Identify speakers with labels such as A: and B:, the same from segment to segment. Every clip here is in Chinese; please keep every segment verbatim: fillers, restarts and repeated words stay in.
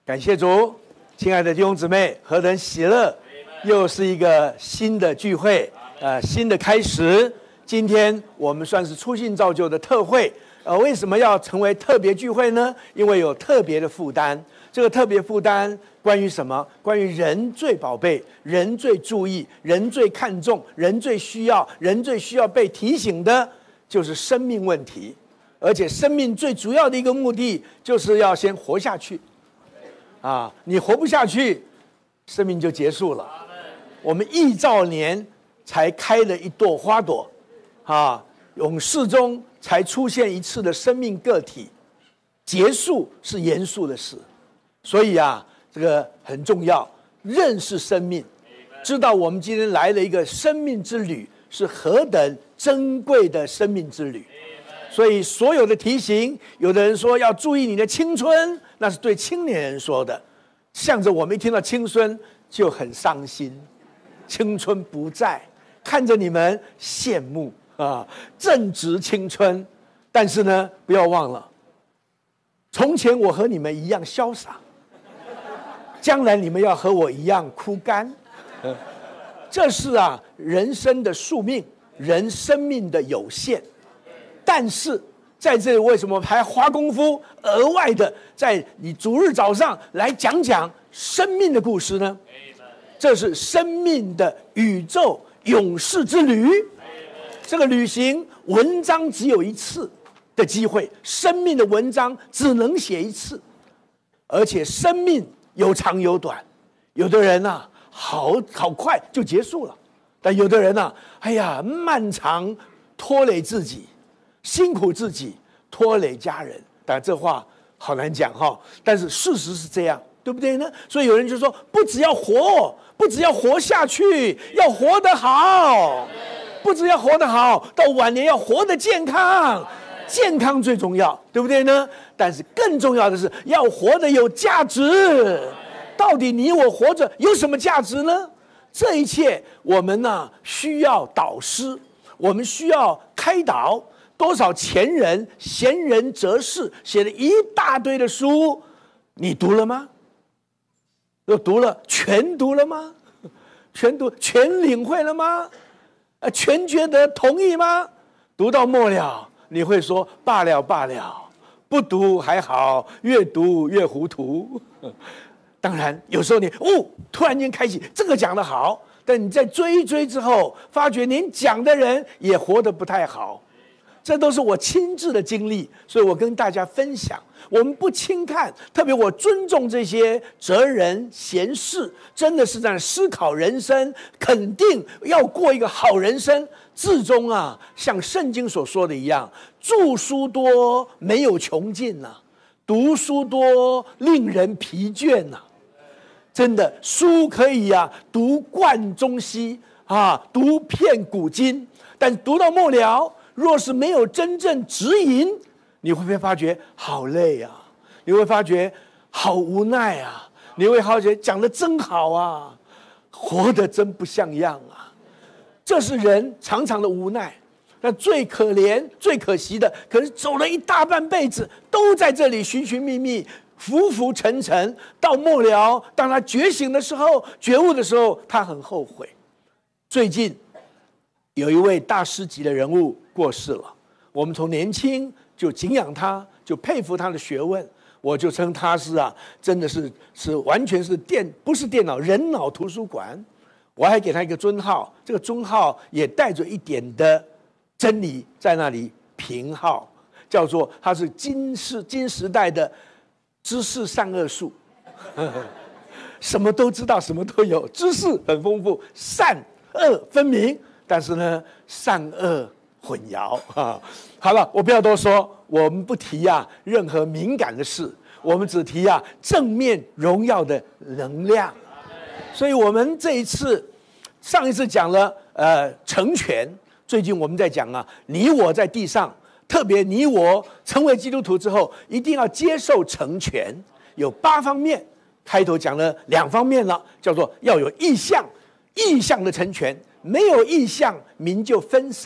A: 感谢主，亲爱的弟兄姊妹，何等喜乐！又是一个新的聚会，呃，新的开始。今天我们算是初信造就的特会。呃，为什么要成为特别聚会呢？因为有特别的负担。这个特别负担关于什么？关于人最宝贝、人最注意、人最看重、人最需要、人最需要被提醒的，就是生命问题。而且生命最主要的一个目的，就是要先活下去。啊，你活不下去，生命就结束了。我们亿兆年才开了一朵花朵，啊，永世中才出现一次的生命个体，结束是严肃的事。所以啊，这个很重要，认识生命，知道我们今天来了一个生命之旅，是何等珍贵的生命之旅。所以所有的提醒，有的人说要注意你的青春，那是对青年人说的，向着我们一听到青春就很伤心，青春不在，看着你们羡慕啊，正值青春。但是呢，不要忘了，从前我和你们一样潇洒，将来你们要和我一样枯干。这是啊人生的宿命，人生命的有限。但是在这里为什么还花功夫额外的在你主日早上来讲讲生命的故事呢？这是生命的宇宙永世之旅。这个旅行文章只有一次的机会，生命的文章只能写一次，而且生命有长有短。有的人啊好好快就结束了，但有的人啊哎呀漫长，拖累自己，辛苦自己，拖累家人。但这话好难讲哈，但是事实是这样，对不对呢？所以有人就说，不只要活，不只要活下去，要活得好，不只要活得好，到晚年要活得健康，健康最重要，对不对呢？但是更重要的是要活得有价值。到底你我活着有什么价值呢？这一切我们呢、啊、需要导师，我们需要开导。多少前人贤人哲士写了一大堆的书，你读了吗？又读了，全读了吗？全读全领会了吗？呃，全觉得同意吗？读到末了，你会说罢了罢了，不读还好，越读越糊涂。当然，有时候你哦，突然间开启这个讲得好，但你在追一追之后，发觉连讲的人也活得不太好。这都是我亲自的经历，所以我跟大家分享。我们不轻看，特别我尊重这些哲人贤士，真的是在思考人生，肯定要过一个好人生。至终啊，像圣经所说的一样，著书多没有穷尽呐、啊，读书多令人疲倦呐、啊。真的，书可以啊读贯中西啊，读遍古今，但读到末了，若是没有真正指引，你会不会发觉好累啊？你会发觉好无奈啊？你会发觉讲得真好啊，活得真不像样啊！这是人常常的无奈。那最可怜、最可惜的，可是走了一大半辈子，都在这里寻寻觅觅、浮浮沉沉，到末了，当他觉醒的时候、觉悟的时候，他很后悔。最近有一位大师级的人物过世了，我们从年轻就敬仰他，就佩服他的学问，我就称他是啊，真的是是完全是电，不是电脑，人脑图书馆。我还给他一个尊号，这个尊号也带着一点的真理在那里评号，叫做他是今世今时代的知识善恶树，什么都知道，什么都有，知识很丰富，善恶分明。但是呢，善恶混淆啊！好了，我不要多说，我们不提啊任何敏感的事，我们只提啊正面荣耀的能量。所以我们这一次，上一次讲了呃成全，最近我们在讲啊，你我在地上，特别你我成为基督徒之后，一定要接受成全，有八方面，开头讲了两方面了，叫做要有意向，意向的成全。没有意向，民就分散；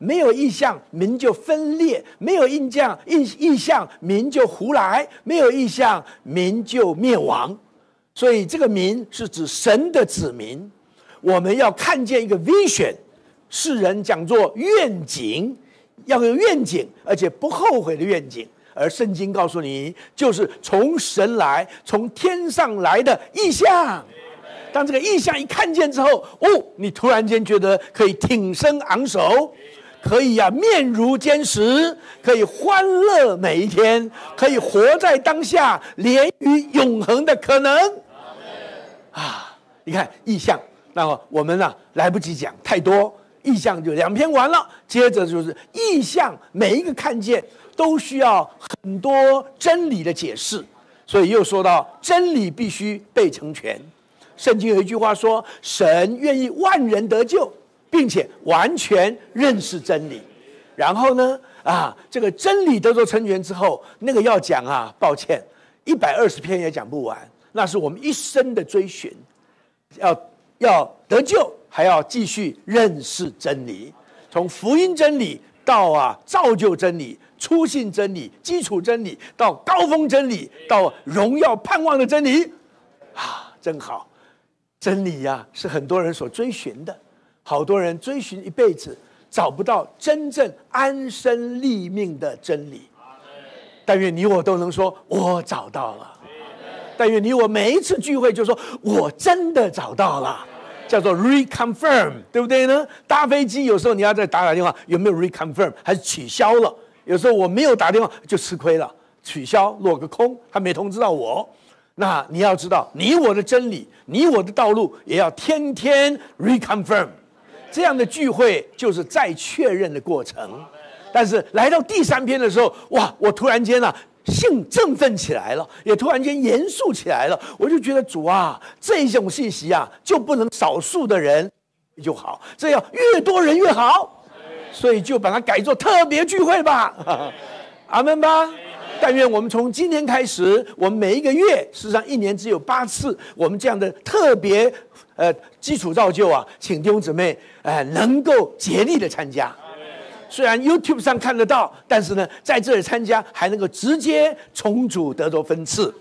A: 没有异象，民就分裂；没有异象，异异象，民就胡来；没有异象，民就灭亡。所以，这个民是指神的子民。我们要看见一个 vision， 世人讲作愿景，要有愿景，而且不后悔的愿景。而圣经告诉你，就是从神来，从天上来的异象。当这个异象一看见之后，哦，你突然间觉得可以挺身昂首，可以啊面如坚石，可以欢乐每一天，可以活在当下，连于永恒的可能。啊，你看异象，那么我们呢、啊、来不及讲太多，异象就两篇完了，接着就是异象，每一个看见都需要很多真理的解释，所以又说到真理必须被成全。圣经有一句话说，神愿意万人得救，并且完全认识真理。然后呢，啊，这个真理得着成全之后，那个要讲啊，抱歉，一百二十篇也讲不完，那是我们一生的追寻，要要得救，还要继续认识真理，从福音真理到啊造就真理、初信真理、基础真理，到高峰真理，到荣耀盼望的真理，啊，真好。真理呀、啊，是很多人所追寻的，好多人追寻一辈子，找不到真正安身立命的真理。但愿你我都能说，我找到了。但愿你我每一次聚会就说，我真的找到了，叫做 reconfirm， 对不对呢？搭飞机有时候你要再打打电话，有没有 reconfirm， 还是取消了？有时候我没有打电话就吃亏了，取消落个空，他没通知到我。那你要知道，你我的真理，你我的道路，也要天天 reconfirm。这样的聚会就是再确认的过程。但是来到第三篇的时候，哇，我突然间啊，兴振奋起来了，也突然间严肃起来了。我就觉得主啊，这种信息啊，就不能少数的人就好，这要越多人越好。所以就把它改做特别聚会吧。阿们吧。但愿我们从今天开始，我们每一个月，事实上一年只有八次，我们这样的特别呃基础造就啊，请弟兄姊妹呃能够竭力的参加。虽然 YouTube 上看得到，但是呢，在这里参加还能够直接从主得着分赐。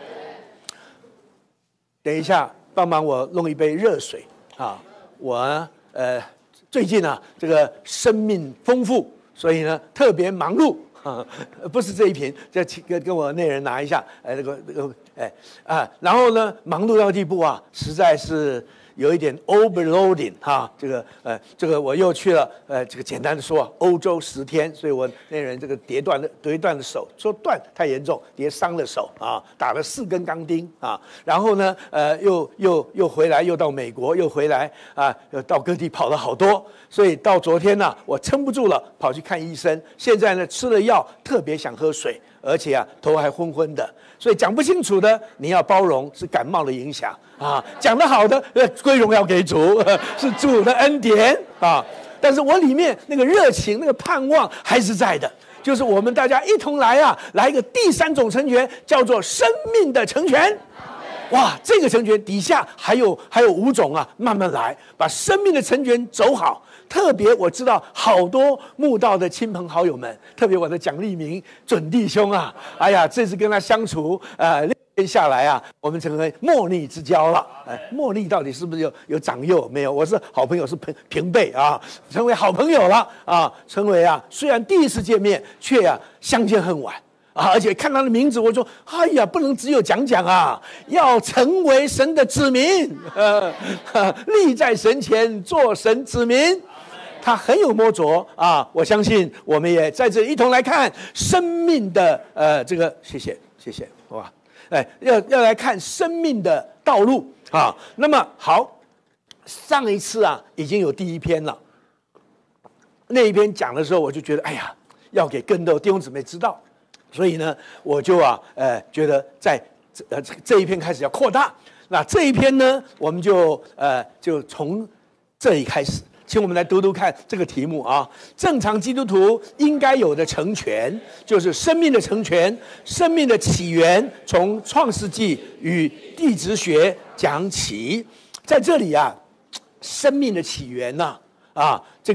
A: 等一下，帮忙我弄一杯热水啊！我呃最近啊，这个生命丰富，所以呢特别忙碌。啊，不是这一瓶，这跟跟我那人拿一下，哎，那个那个，哎啊，然后呢，忙碌到地步啊，实在是有一点 overloading 哈、啊，这个呃，这个我又去了，呃，这个简单的说，欧洲十天，所以我那人这个跌断了，跌断了手，说断太严重，跌伤了手啊，打了四根钢钉啊，然后呢，呃，又又又回来，又到美国，又回来啊，又到各地跑了好多。所以到昨天呢、啊，我撑不住了，跑去看医生。现在呢，吃了药，特别想喝水，而且啊，头还昏昏的。所以讲不清楚的，你要包容，是感冒的影响啊。讲得好的，呃，归荣耀给主，呃、是主的恩典啊。但是我里面那个热情、那个盼望还是在的，就是我们大家一同来啊，来一个第三种成全，叫做生命的成全。哇，这个成全底下还有还有五种啊，慢慢来，把生命的成全走好。特别我知道好多慕道的亲朋好友们，特别我的蒋立明准弟兄啊，哎呀，这次跟他相处，呃，六天下来啊，我们成为莫逆之交了。哎，莫逆到底是不是有有长幼？没有，我是好朋友，是平平辈啊，成为好朋友了啊，成为啊，虽然第一次见面，却啊相见恨晚。啊！而且看他的名字，我说：“哎呀，不能只有讲讲啊，要成为神的子民，呃，立在神前做神子民。”他很有摸着啊！我相信我们也在这一同来看生命的呃这个，谢谢谢谢，好吧？哎，要要来看生命的道路啊。那么好，上一次啊已经有第一篇了，那一篇讲的时候，我就觉得哎呀，要给更多弟兄姊妹知道。所以呢，我就啊，呃，觉得在呃这这一篇开始要扩大。那这一篇呢，我们就呃就从这里开始，请我们来读读看这个题目啊。正常基督徒应该有的成全，就是生命的成全，生命的起源，从创世纪与地质学讲起。在这里啊，生命的起源呐、啊，啊，这个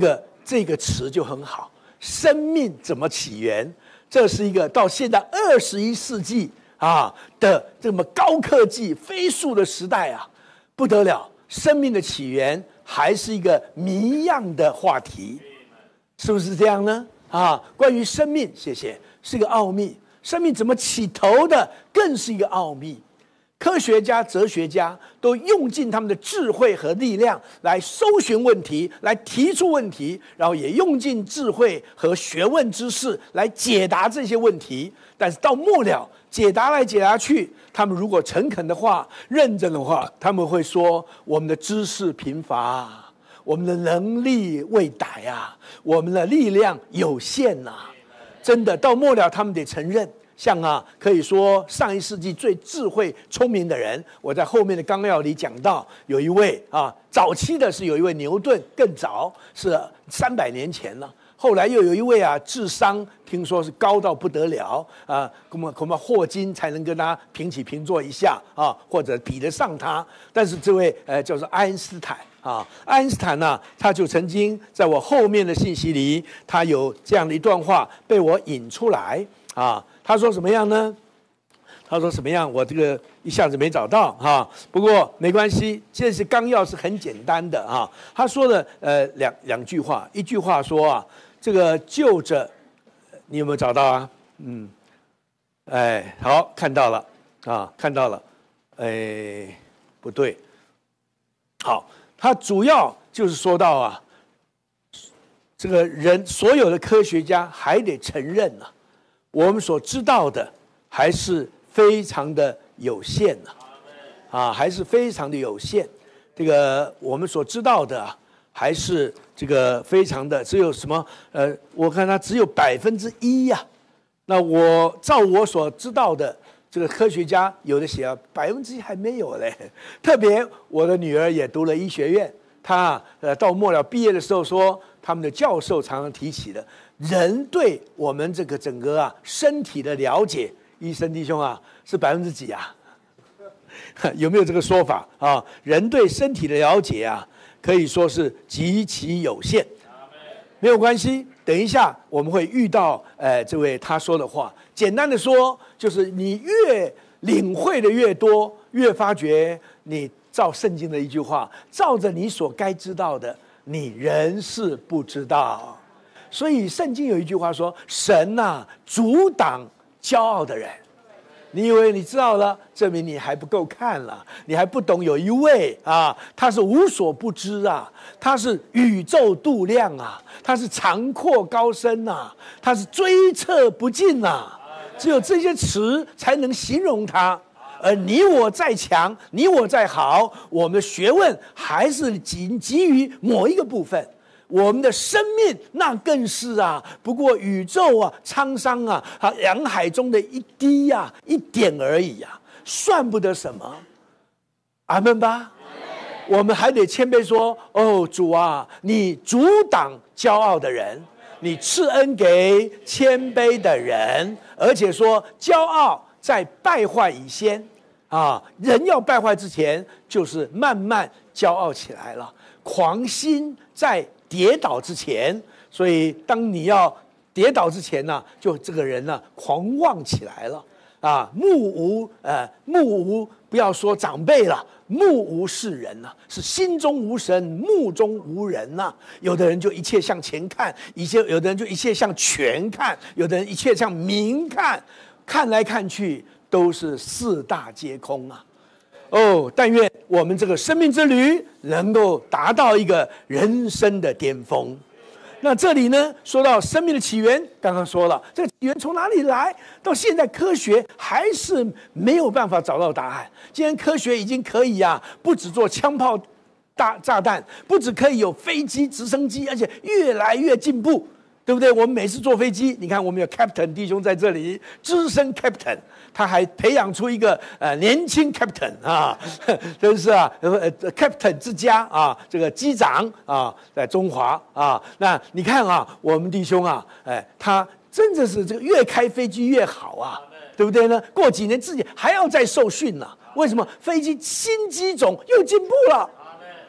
A: 这个词就很好，生命怎么起源？这是一个到现在二十一世纪啊的这么高科技飞速的时代啊，不得了！生命的起源还是一个谜样的话题，是不是这样呢？啊，关于生命，谢谢，是个奥秘。生命怎么起头的，更是一个奥秘。科学家、哲学家都用尽他们的智慧和力量来搜寻问题，来提出问题，然后也用尽智慧和学问知识来解答这些问题。但是到末了，解答来解答去，他们如果诚恳的话、认真的话，他们会说：我们的知识贫乏，我们的能力未逮啊，我们的力量有限呐、啊。真的，到末了，他们得承认。像啊，可以说上一世纪最智慧聪明的人，我在后面的纲要里讲到，有一位啊，早期的是有一位牛顿，更早是三百年前了。后来又有一位啊，智商听说是高到不得了啊，恐怕恐怕霍金才能跟他平起平坐一下啊，或者比得上他。但是这位呃叫做爱因斯坦啊，爱因斯坦呢、啊，他就曾经在我后面的信息里，他有这样的一段话被我引出来啊。他说什么样呢？他说什么样？我这个一下子没找到哈，不过没关系，这是纲要是很简单的啊。他说的呃两两句话，一句话说啊，这个就着，你有没有找到啊？嗯，哎，好，看到了啊，看到了，哎，不对，好，他主要就是说到啊，这个人所有的科学家还得承认啊。我们所知道的还是非常的有限呐、啊，啊，还是非常的有限。这个我们所知道的、啊、还是这个非常的只有什么？呃，我看它只有百分之一呀。那我照我所知道的，这个科学家有的写啊，百分之一还没有嘞。特别我的女儿也读了医学院，她呃到末了毕业的时候说，他们的教授常常提起的。人对我们这个整个啊身体的了解，医生弟兄啊，是百分之几啊？有没有这个说法啊？人对身体的了解啊，可以说是极其有限。没有关系，等一下我们会遇到呃这位他说的话。简单的说，就是你越领会的越多，越发觉你照圣经的一句话，照着你所该知道的，你仍是不知道。所以圣经有一句话说：神呐、啊，阻挡骄傲的人。你以为你知道了，证明你还不够看了，你还不懂有一位啊，他是无所不知啊，他是宇宙度量啊，他是长阔高深啊，他是追测不尽啊。只有这些词才能形容他。而你我再强，你我再好，我们的学问还是仅基于某一个部分。我们的生命那更是啊，不过宇宙啊、沧桑啊、啊洋海中的一滴呀、啊、一点而已啊，算不得什么。阿们吧。我们还得谦卑说：哦，主啊，你阻挡骄傲的人，你赐恩给谦卑的人，而且说骄傲在败坏以先啊，人要败坏之前，就是慢慢骄傲起来了，狂心在跌倒之前。所以当你要跌倒之前呢、啊，就这个人呢、啊、狂妄起来了啊，目无呃目无不要说长辈了，目无世人呐、啊，是心中无神，目中无人呐、啊。有的人就一切向前看，一切有的人就一切向权看，有的人一切向名看，看来看去都是四大皆空啊。哦，但愿我们这个生命之旅能够达到一个人生的巅峰。那这里呢，说到生命的起源，刚刚说了，这个起源从哪里来？到现在科学还是没有办法找到答案。既然科学已经可以啊，不只做枪炮、大炸弹，不只可以有飞机、直升机，而且越来越进步，对不对？我们每次坐飞机，你看我们有 Captain 弟兄在这里，资深 Captain。他还培养出一个呃年轻 captain 啊，真是啊，呃 captain 之家啊，这个机长啊，在中华啊，那你看啊，我们弟兄啊，哎，他真的是这个越开飞机越好啊，对不对呢？过几年自己还要再受训呢、啊。为什么？飞机新机种又进步了，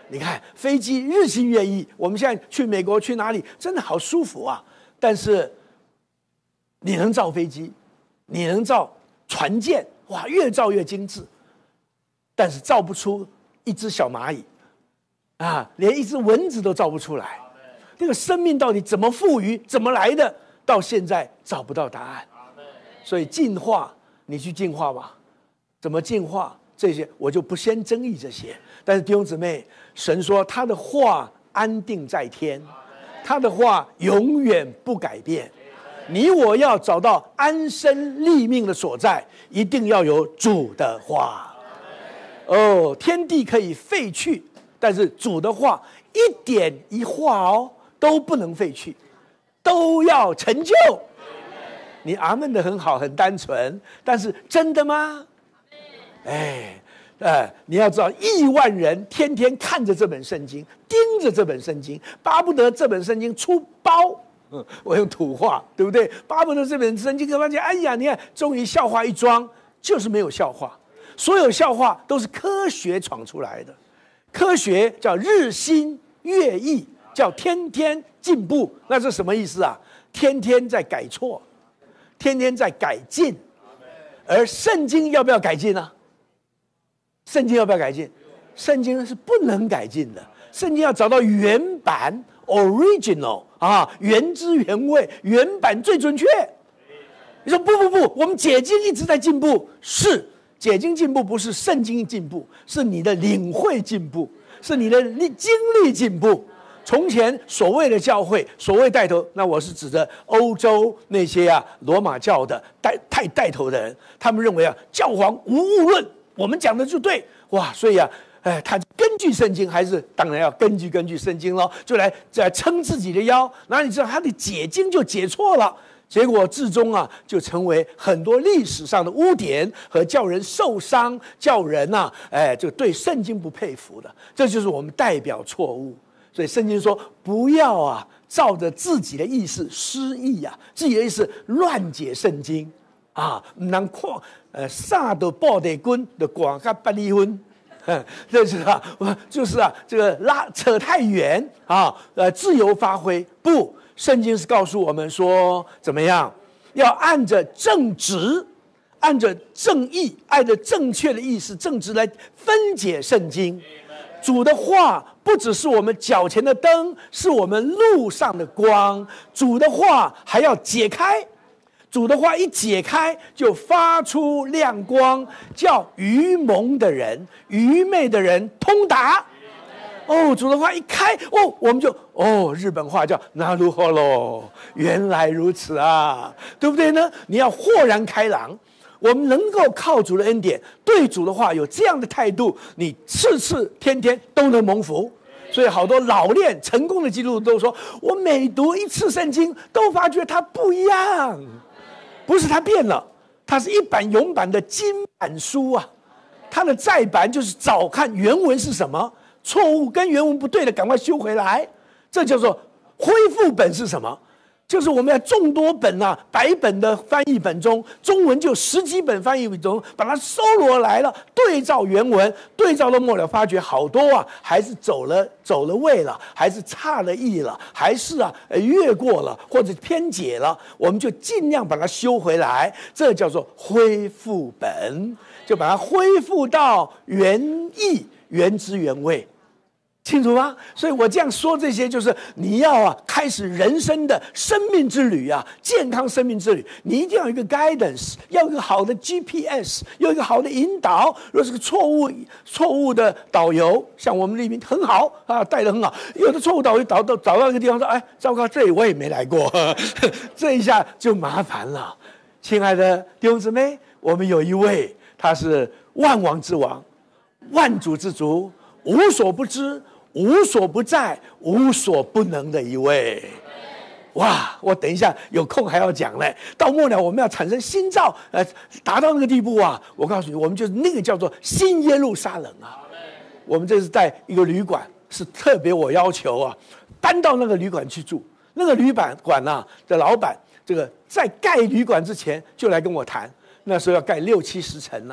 A: 你看飞机日新月异，我们现在去美国去哪里，真的好舒服啊！但是你能造飞机，你能造船舰，哇，越造越精致，但是造不出一只小蚂蚁，啊，连一只蚊子都造不出来。这个生命到底怎么赋予，怎么来的，到现在找不到答案。所以进化，你去进化吧，怎么进化？这些我就不先争议这些。但是弟兄姊妹，神说他的话安定在天，他的话永远不改变。你我要找到安身立命的所在，一定要有主的话。哦，天地可以废去，但是主的话一点一画哦都不能废去，都要成就。你阿们的很好，很单纯，但是真的吗？哎，呃，你要知道，亿万人天天看着这本圣经，盯着这本圣经，巴不得这本圣经出包。嗯，我用土话，对不对？巴不得这本圣经跟发现，哎呀，你看，终于笑话一桩，就是没有笑话。所有笑话都是科学闯出来的，科学叫日新月异，叫天天进步。那是什么意思啊？天天在改错，天天在改进。而圣经要不要改进呢？圣经要不要改进？圣经是不能改进的。圣经要找到原版 original 啊，原汁原味，原版最准确。你说不不不，我们解经一直在进步，是解经进步，不是圣经进步，是你的领会进步，是你的经历进步。从前所谓的教会，所谓带头，那我是指着欧洲那些啊罗马教的带太带头的人，他们认为啊教皇无误论，我们讲的就对，哇，所以啊，哎，他根据圣经，还是当然要根据根据圣经咯，就来在撑自己的腰，然后你知道他的解经就解错了。结果至终啊，就成为很多历史上的污点和叫人受伤、叫人呐、啊，哎，就对圣经不佩服的，这就是我们代表错误。所以圣经说，不要啊，照着自己的意思失意啊，自己的意思乱解圣经啊，能扩呃啥都报得滚的广告不离婚，这是啊，就是啊，这个拉扯太远啊，呃，自由发挥不。圣经是告诉我们说，怎么样？要按着正直，按着正义，按着正确的意思、正直来分解圣经。主的话不只是我们脚前的灯，是我们路上的光。主的话还要解开，主的话一解开，就发出亮光，叫愚蒙的人、愚昧的人通达。哦，主的话一开，哦，我们就哦，日本话叫那如何喽？原来如此啊，对不对呢？你要豁然开朗，我们能够靠主的恩典，对主的话有这样的态度，你次次天天都能蒙福。所以好多老练成功的基督徒都说，我每读一次圣经，都发觉它不一样，不是它变了，它是一版永版的金版书啊，它的再版就是早看原文是什么。错误跟原文不对的，赶快修回来。这叫做恢复本是什么？就是我们要众多本啊，百本的翻译本中，中文就十几本翻译本中，把它收罗来了，对照原文，对照到末了，发觉好多啊，还是走了走了位了，还是差了意了，还是啊越过了或者偏解了，我们就尽量把它修回来。这叫做恢复本，就把它恢复到原意。原汁原味，清楚吗？所以我这样说这些，就是你要啊开始人生的生命之旅啊，健康生命之旅，你一定要有一个 guidance， 要有一个好的 G P S， 有一个好的引导。如果是个错误错误的导游，像我们那边很好啊，带得很好，有的错误导游导到找到一个地方说，哎，糟糕，这里我也没来过，呵呵，这一下就麻烦了。亲爱的弟兄姊妹，我们有一位，他是万王之王。万主之主，无所不知，无所不在，无所不能的一位。哇！我等一下有空还要讲嘞。到末了，我们要产生新造，呃，达到那个地步啊！我告诉你，我们就是那个叫做新耶路撒冷啊。我们这是在一个旅馆，是特别我要求啊，搬到那个旅馆去住。那个旅馆馆呐、啊、的老板，这个在盖旅馆之前就来跟我谈，那时候要盖六七十层啊。后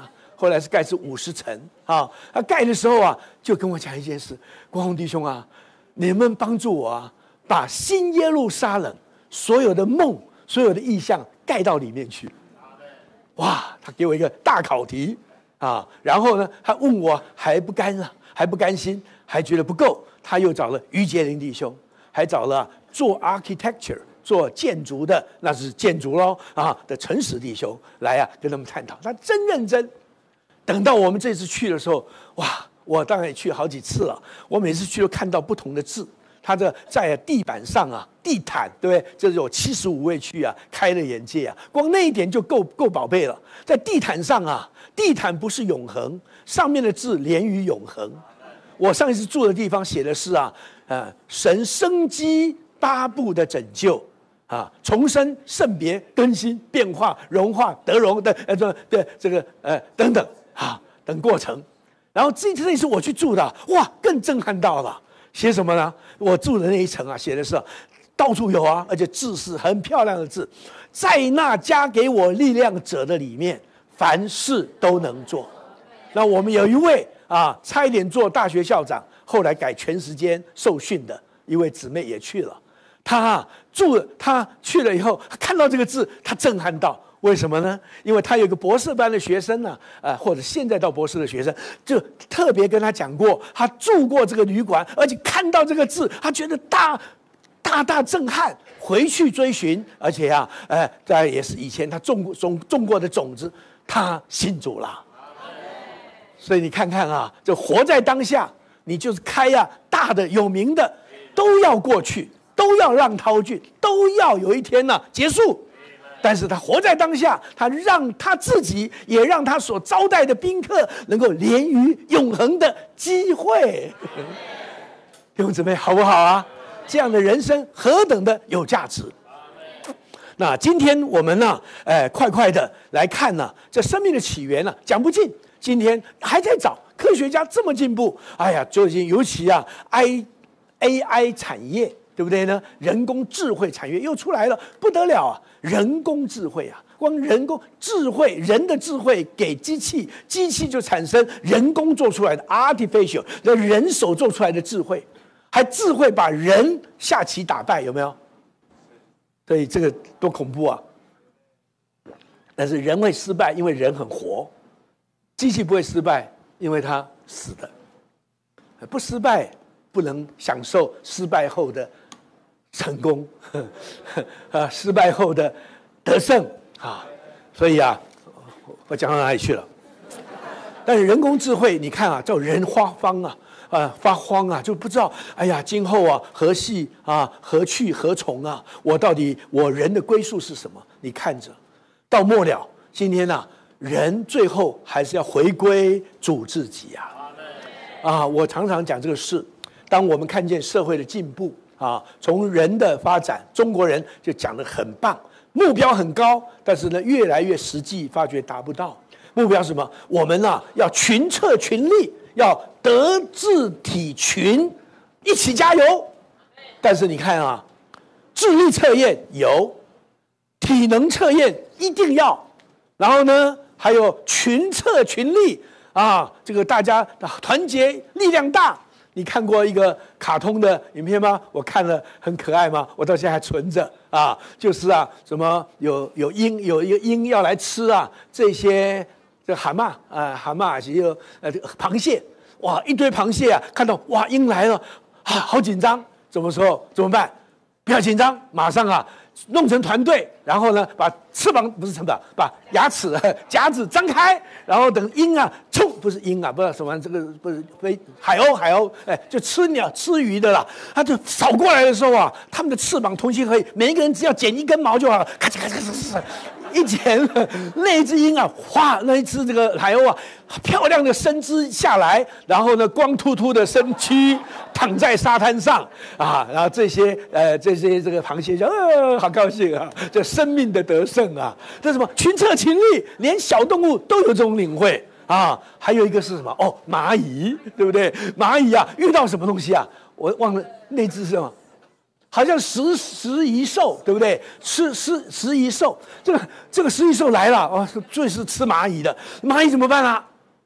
A: 后来是盖是五十层啊。他盖的时候啊，就跟我讲一件事：光宏弟兄啊，你们帮助我啊，把新耶路撒冷所有的梦、所有的意象盖到里面去。哇，他给我一个大考题啊！然后呢，他问我还不甘啊，还不甘心，还觉得不够，他又找了于杰林弟兄，还找了做 architecture 做建筑的，那是建筑咯啊的陈史弟兄来啊，跟他们探讨。他真认真。等到我们这次去的时候，哇，我当然也去好几次了。我每次去都看到不同的字，他这在地板上啊，地毯，对不对？这有七十五位去啊，开了眼界啊！光那一点就够够宝贝了。在地毯上啊，地毯不是永恒，上面的字连于永恒。我上一次住的地方写的是啊，呃，神生机八部的拯救啊，重生、圣别、更新、变化、融化、得荣的呃这的这个呃等等啊等过程。然后这这一次我去住的，哇，更震撼到了。写什么呢？我住的那一层啊，写的是到处有啊，而且字是很漂亮的字，在那加给我力量者的里面，凡事都能做。那我们有一位啊，差一点做大学校长，后来改全时间受训的一位姊妹也去了。她啊住，她去了以后，看到这个字，她震撼到。为什么呢？因为他有一个博士班的学生呢、啊，呃，或者现在到博士的学生，就特别跟他讲过，他住过这个旅馆，而且看到这个字，他觉得大大大震撼，回去追寻，而且啊，呃，在也是以前他种过种种过的种子，他信主了。所以你看看啊，这活在当下，你就是开啊大的有名的，都要过去，都要让涛去，都要有一天呢、啊、结束。但是他活在当下，他让他自己，也让他所招待的宾客能够连于永恒的机会。弟兄姊妹，好不好啊？这样的人生何等的有价值！那今天我们呢，哎，快快的来看呢，这生命的起源呢，讲不尽。今天还在找科学家这么进步，哎呀，最近尤其啊，I A I 产业。对不对呢？人工智慧产业又出来了，不得了啊！人工智慧啊，光人工智慧，人的智慧给机器，机器就产生人工做出来的 artificial， 人手做出来的智慧，还智慧把人下棋打败，有没有？所以这个多恐怖啊！但是人会失败，因为人很活；机器不会失败，因为它死的。不失败，不能享受失败后的成功，啊，失败后的得胜啊，所以啊，我讲到哪里去了？但是人工智慧，你看啊，叫人发慌啊，啊发慌啊，就不知道，哎呀，今后啊，何系啊，何去何从啊？我到底我人的归宿是什么？你看着，到末了，今天啊，人最后还是要回归主自己啊。啊，我常常讲这个事，当我们看见社会的进步。啊，从人的发展，中国人就讲得很棒，目标很高，但是呢，越来越实际，发觉达不到。目标是什么？我们啊，要群策群力，要德智体群一起加油。但是你看啊，智力测验有，体能测验一定要，然后呢，还有群策群力啊，这个大家团结力量大。你看过一个卡通的影片吗？我看了，很可爱吗？我到现在还存着啊，就是啊，什么有有鹰，有一个鹰要来吃啊，这些这蛤蟆啊，蛤蟆还有呃螃蟹，哇，一堆螃蟹啊，看到哇鹰来了，啊，好紧张，什么时候怎么办？不要紧张，马上啊。弄成团队，然后呢，把翅膀不是翅膀，把牙齿夹子张开，然后等鹰啊冲，不是鹰啊，不知道什么这个不是飞海鸥，海鸥哎，就吃鸟吃鱼的啦。它就扫过来的时候啊，它们的翅膀同心合意，每一个人只要剪一根毛就好了，咔嚓咔嚓咔嚓咔嚓，一剪，那一只鹰啊，哗，那一只这个海鸥啊，漂亮的身姿下来，然后呢，光秃秃的身躯躺在沙滩上啊，然后这些呃这些这个螃蟹就呃好高兴啊，这生命的得胜啊，这什么群策群力，连小动物都有这种领会啊。还有一个是什么？哦，蚂蚁，对不对？蚂蚁啊，遇到什么东西啊？我忘了那只是什么。好像食食蚁兽，对不对？吃食食蚁兽，这个这个食蚁兽来了，哦，最是吃蚂蚁的。蚂蚁怎么办啊？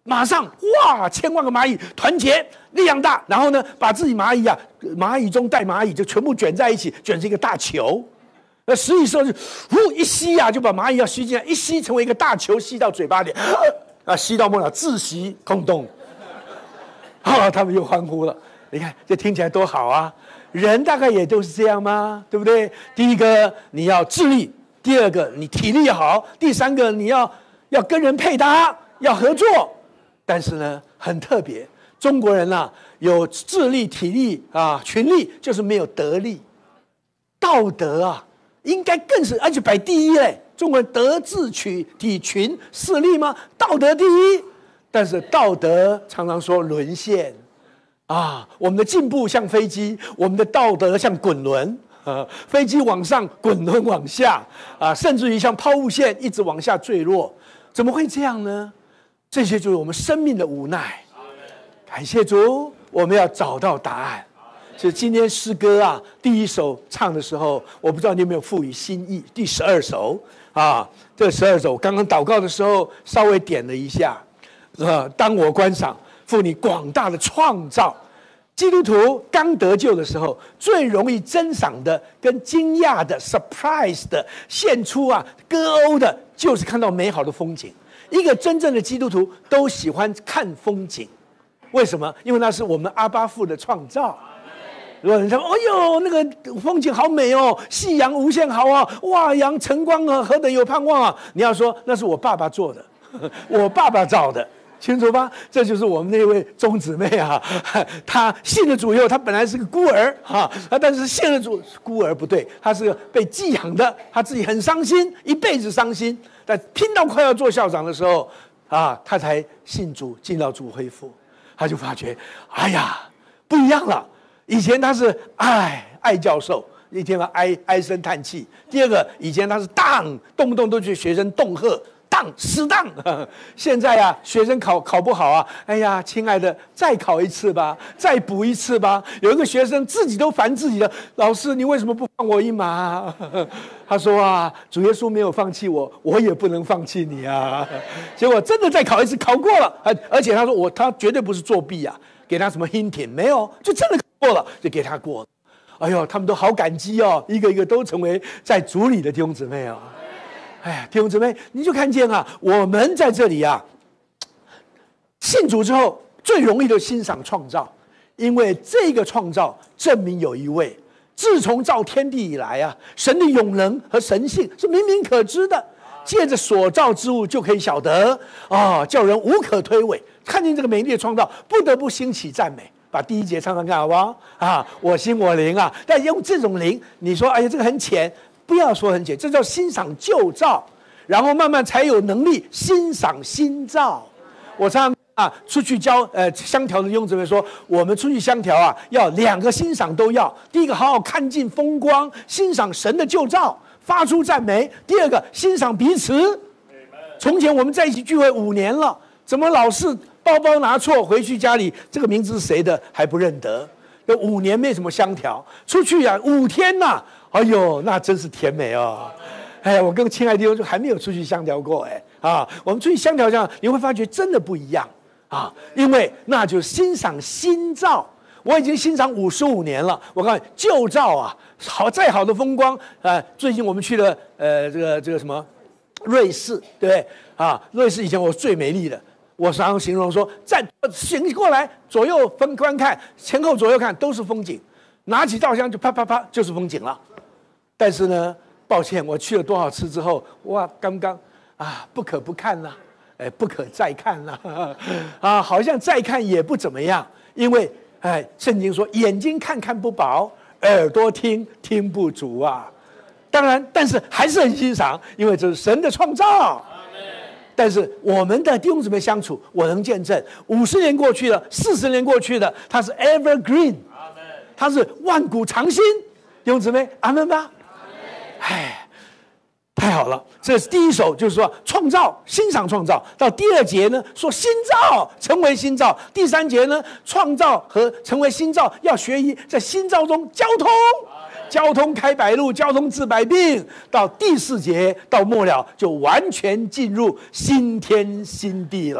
A: 马上哇，千万个蚂蚁团结，力量大，然后呢，把自己蚂蚁啊，蚂蚁中带蚂蚁就全部卷在一起，卷成一个大球。那食蚁兽就呼一吸啊，就把蚂蚁要吸进来，一吸成为一个大球，吸到嘴巴里，啊，吸到末了，自吸空洞。啊，他们又欢呼了。你看这听起来多好啊！人大概也都是这样吗？对不对？第一个你要智力，第二个你体力好，第三个你要要跟人配搭，要合作。但是呢，很特别，中国人啊，有智力、体力啊、群力，就是没有德力、道德啊，应该更是而且摆第一嘞。中国人德智取体群四力吗？道德第一，但是道德常常说沦陷。啊，我们的进步像飞机，我们的道德像滚轮，呃，飞机往上，滚轮往下，啊，甚至于像抛物线一直往下坠落，怎么会这样呢？这些就是我们生命的无奈。感谢主，我们要找到答案。所以今天诗歌啊，第一首唱的时候，我不知道你有没有赋予新意。第十二首啊，这十二首刚刚祷告的时候稍微点了一下，呃，当我观赏。父你广大的创造，基督徒刚得救的时候，最容易珍赏的、跟惊讶的、surprise 的、现出啊歌欧的，就是看到美好的风景。一个真正的基督徒都喜欢看风景，为什么？因为那是我们阿爸父的创造。如果人说：“哎呦，那个风景好美哦，夕阳无限好啊，哇阳晨光啊，何等有盼望啊！”你要说那是我爸爸做的，我爸爸造的。清楚吧？这就是我们那位钟姊妹啊，她信了主以后，她本来是个孤儿啊，但是信了主，孤儿不对，她是个被寄养的，她自己很伤心，一辈子伤心，但拼到快要做校长的时候啊，她才信主，进到主恢复，她就发觉，哎呀，不一样了。以前她是哎艾教授，一天嘛唉唉声叹气；第二个，以前她是当，动不动都去学生恫吓。当死当，现在啊，学生考考不好啊，哎呀，亲爱的，再考一次吧，再补一次吧。有一个学生自己都烦自己的，老师，你为什么不放我一马啊？他说啊，主耶稣没有放弃我，我也不能放弃你啊。结果真的再考一次，考过了，而且他说我他绝对不是作弊啊，给他什么 hinting 没有，就真的考过了，就给他过了。哎呦，他们都好感激哦，一个一个都成为在主里的弟兄姊妹哦。哎呀，弟兄姊妹，你就看见啊，我们在这里啊，信主之后最容易的欣赏创造，因为这个创造证明有一位，自从造天地以来啊，神的永能和神性是明明可知的，借着所造之物就可以晓得啊、哦，叫人无可推诿。看见这个美丽的创造，不得不兴起赞美。把第一节唱唱看好不好？啊，我心我灵啊，但用这种灵，你说哎呀，这个很浅。不要说很简，这叫欣赏旧造，然后慢慢才有能力欣赏新造。我常常啊出去教呃香条的弟兄姊妹说，我们出去香条啊，要两个欣赏都要。第一个好好看尽风光，欣赏神的旧造，发出赞美；第二个欣赏彼此。从前我们在一起聚会五年了，怎么老是包包拿错，回去家里这个名字是谁的还不认得？有五年没什么香条，出去啊五天呐、啊。哎呦，那真是甜美哦！哎呀，我跟亲爱的弟兄就还没有出去香条过哎啊！我们出去香条这样，你会发觉真的不一样啊！因为那就是欣赏新造。我已经欣赏五十五年了，我告诉你，旧造啊，好再好的风光啊、呃！最近我们去了呃这个这个什么瑞士，对不对啊？瑞士以前我最美丽的，我常常形容说，站醒过来，左右分观看，前后左右看都是风景，拿起照相就啪啪啪就是风景了。但是呢，抱歉，我去了多少次之后，哇，刚刚啊，不可不看啦，哎，不可再看啦，啊，好像再看也不怎么样，因为哎，圣经说眼睛看看不饱，耳朵听听不足啊。当然，但是还是很欣赏，因为这是神的创造。但是我们的弟兄姊妹相处，我能见证，五十年过去了，四十年过去了，它是 evergreen， 它是万古长新。弟兄姊妹，阿们吧。哎，太好了！这是第一首，就是说创造、欣赏创造。到第二节呢，说新造，成为新造。第三节呢，创造和成为新造，要学习在新造中交通，交通开百路，交通治百病。到第四节到末了，就完全进入新天新地了。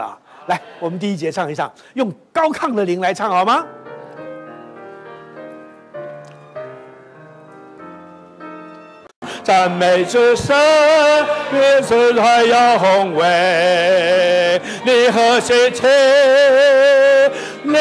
A: 来，我们第一节唱一唱，用高亢的灵来唱好吗？赞美之神，越是还要宏伟，你何其奇，你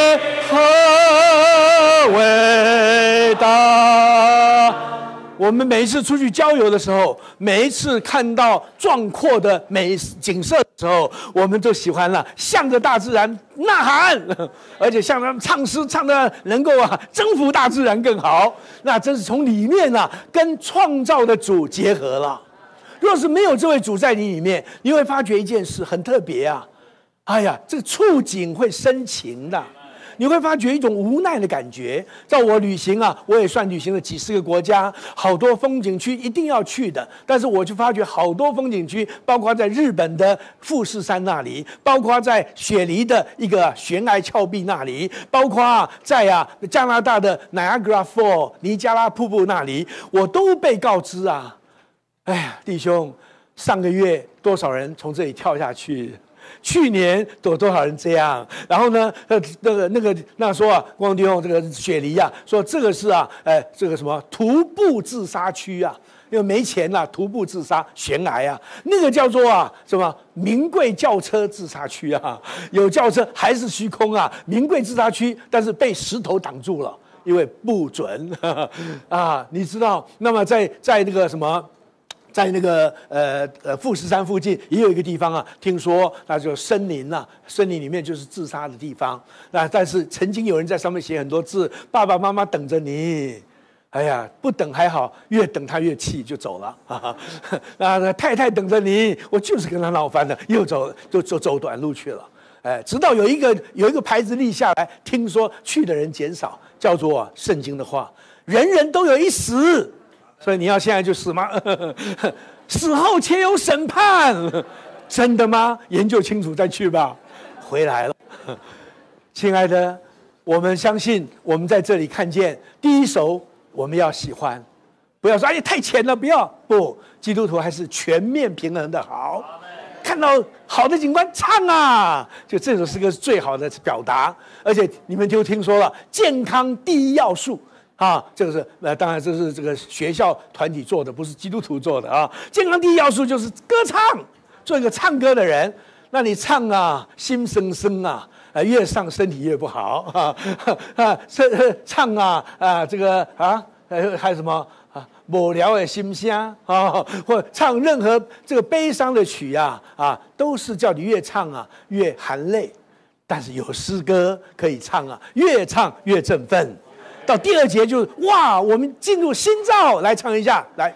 A: 何伟大。我们每一次出去郊游的时候，每一次看到壮阔的美景色的时候，我们都喜欢了，向着大自然呐喊，而且向他们唱诗，唱的能够啊征服大自然更好。那真是从里面啊跟创造的主结合了。若是没有这位主在你里面，你会发觉一件事很特别啊，哎呀，这个触景会生情的。你会发觉一种无奈的感觉。在我旅行啊，我也算旅行了几十个国家，好多风景区一定要去的。但是我就发觉好多风景区，包括在日本的富士山那里，包括在雪梨的一个悬崖峭壁那里，包括啊在啊加拿大的 Niagara Falls 尼加拉瀑布那里，我都被告知啊，哎呀，弟兄，上个月多少人从这里跳下去？去年有多少人这样？然后呢，呃，那个那个那说啊，光弟兄这个雪梨啊，说这个是啊，哎，这个什么徒步自杀区啊，因为没钱呐、啊，徒步自杀悬崖啊，那个叫做啊什么名贵轿车自杀区啊，有轿车还是虚空啊，名贵自杀区，但是被石头挡住了，因为不准啊，你知道？那么在在那个什么？在那个呃呃富士山附近也有一个地方啊，听说那就森林啊，森林里面就是自杀的地方。那但是曾经有人在上面写很多字，爸爸妈妈等着你。哎呀，不等还好，越等他越气就走了啊。那太太等着你，我就是跟他闹翻了，又走就就走短路去了。哎，直到有一个有一个牌子立下来，听说去的人减少，叫做、啊、圣经的话，人人都有一死。所以你要现在就死吗？死后且有审判，真的吗？研究清楚再去吧。回来了，亲爱的，我们相信我们在这里看见第一首，我们要喜欢，不要说哎太浅了，不要不，基督徒还是全面平衡的好。看到好的景观唱啊，就这首诗歌是最好的表达，而且你们就听说了，健康第一要素。啊，这个是呃，当然这是这个学校团体做的，不是基督徒做的啊。健康第一要素就是歌唱，做一个唱歌的人。那你唱啊，心生生啊，啊越唱身体越不好啊啊，唱啊啊这个啊呃还有什么啊无聊的心声啊，或唱任何这个悲伤的曲啊啊，都是叫你越唱啊越含泪。但是有诗歌可以唱啊，越唱越振奋。到第二节就是哇，我们进入新造，来唱一下，来。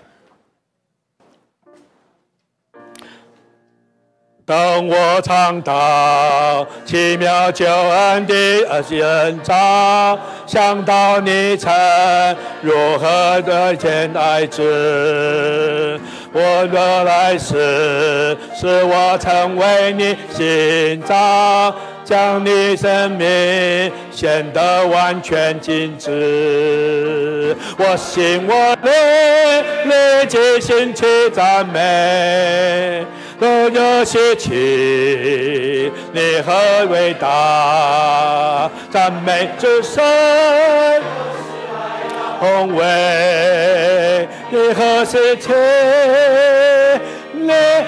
A: 当我唱到奇妙救恩的恩章，想到你曾如何的艰爱之，我的来世使我成为你心脏，将你生命显得完全尽致。我心我灵立即兴起赞美，都有希奇，你何伟大！赞美之神，宏伟，你何希奇，你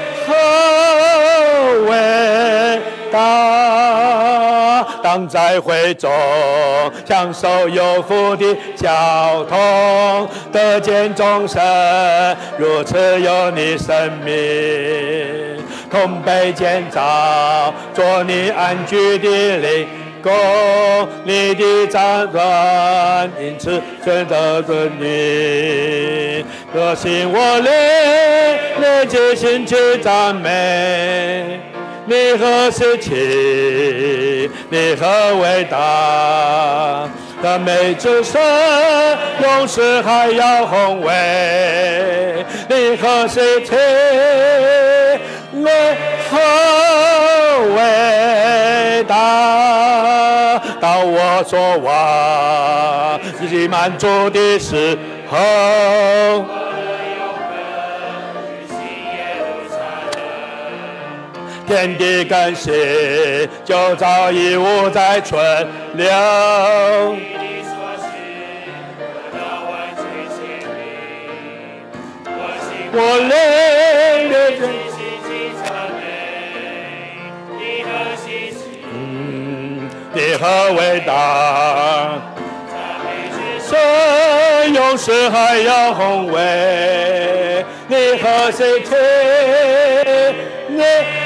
A: 何伟大！当在会中享受有福的交通，得见众生如此有你生命，同被建造，做你安居的灵宫，你的掌管，因此尊得尊你，热心我灵，立即兴起赞美。你何时起？你何伟大？赞美之神，永世还要宏伟。你何时起？你何伟大？当我说完自己满足的时候，天天地更新，就早已无在存留。我泪流成嗯，你何伟大，神勇士还要宏伟，你和谁推？你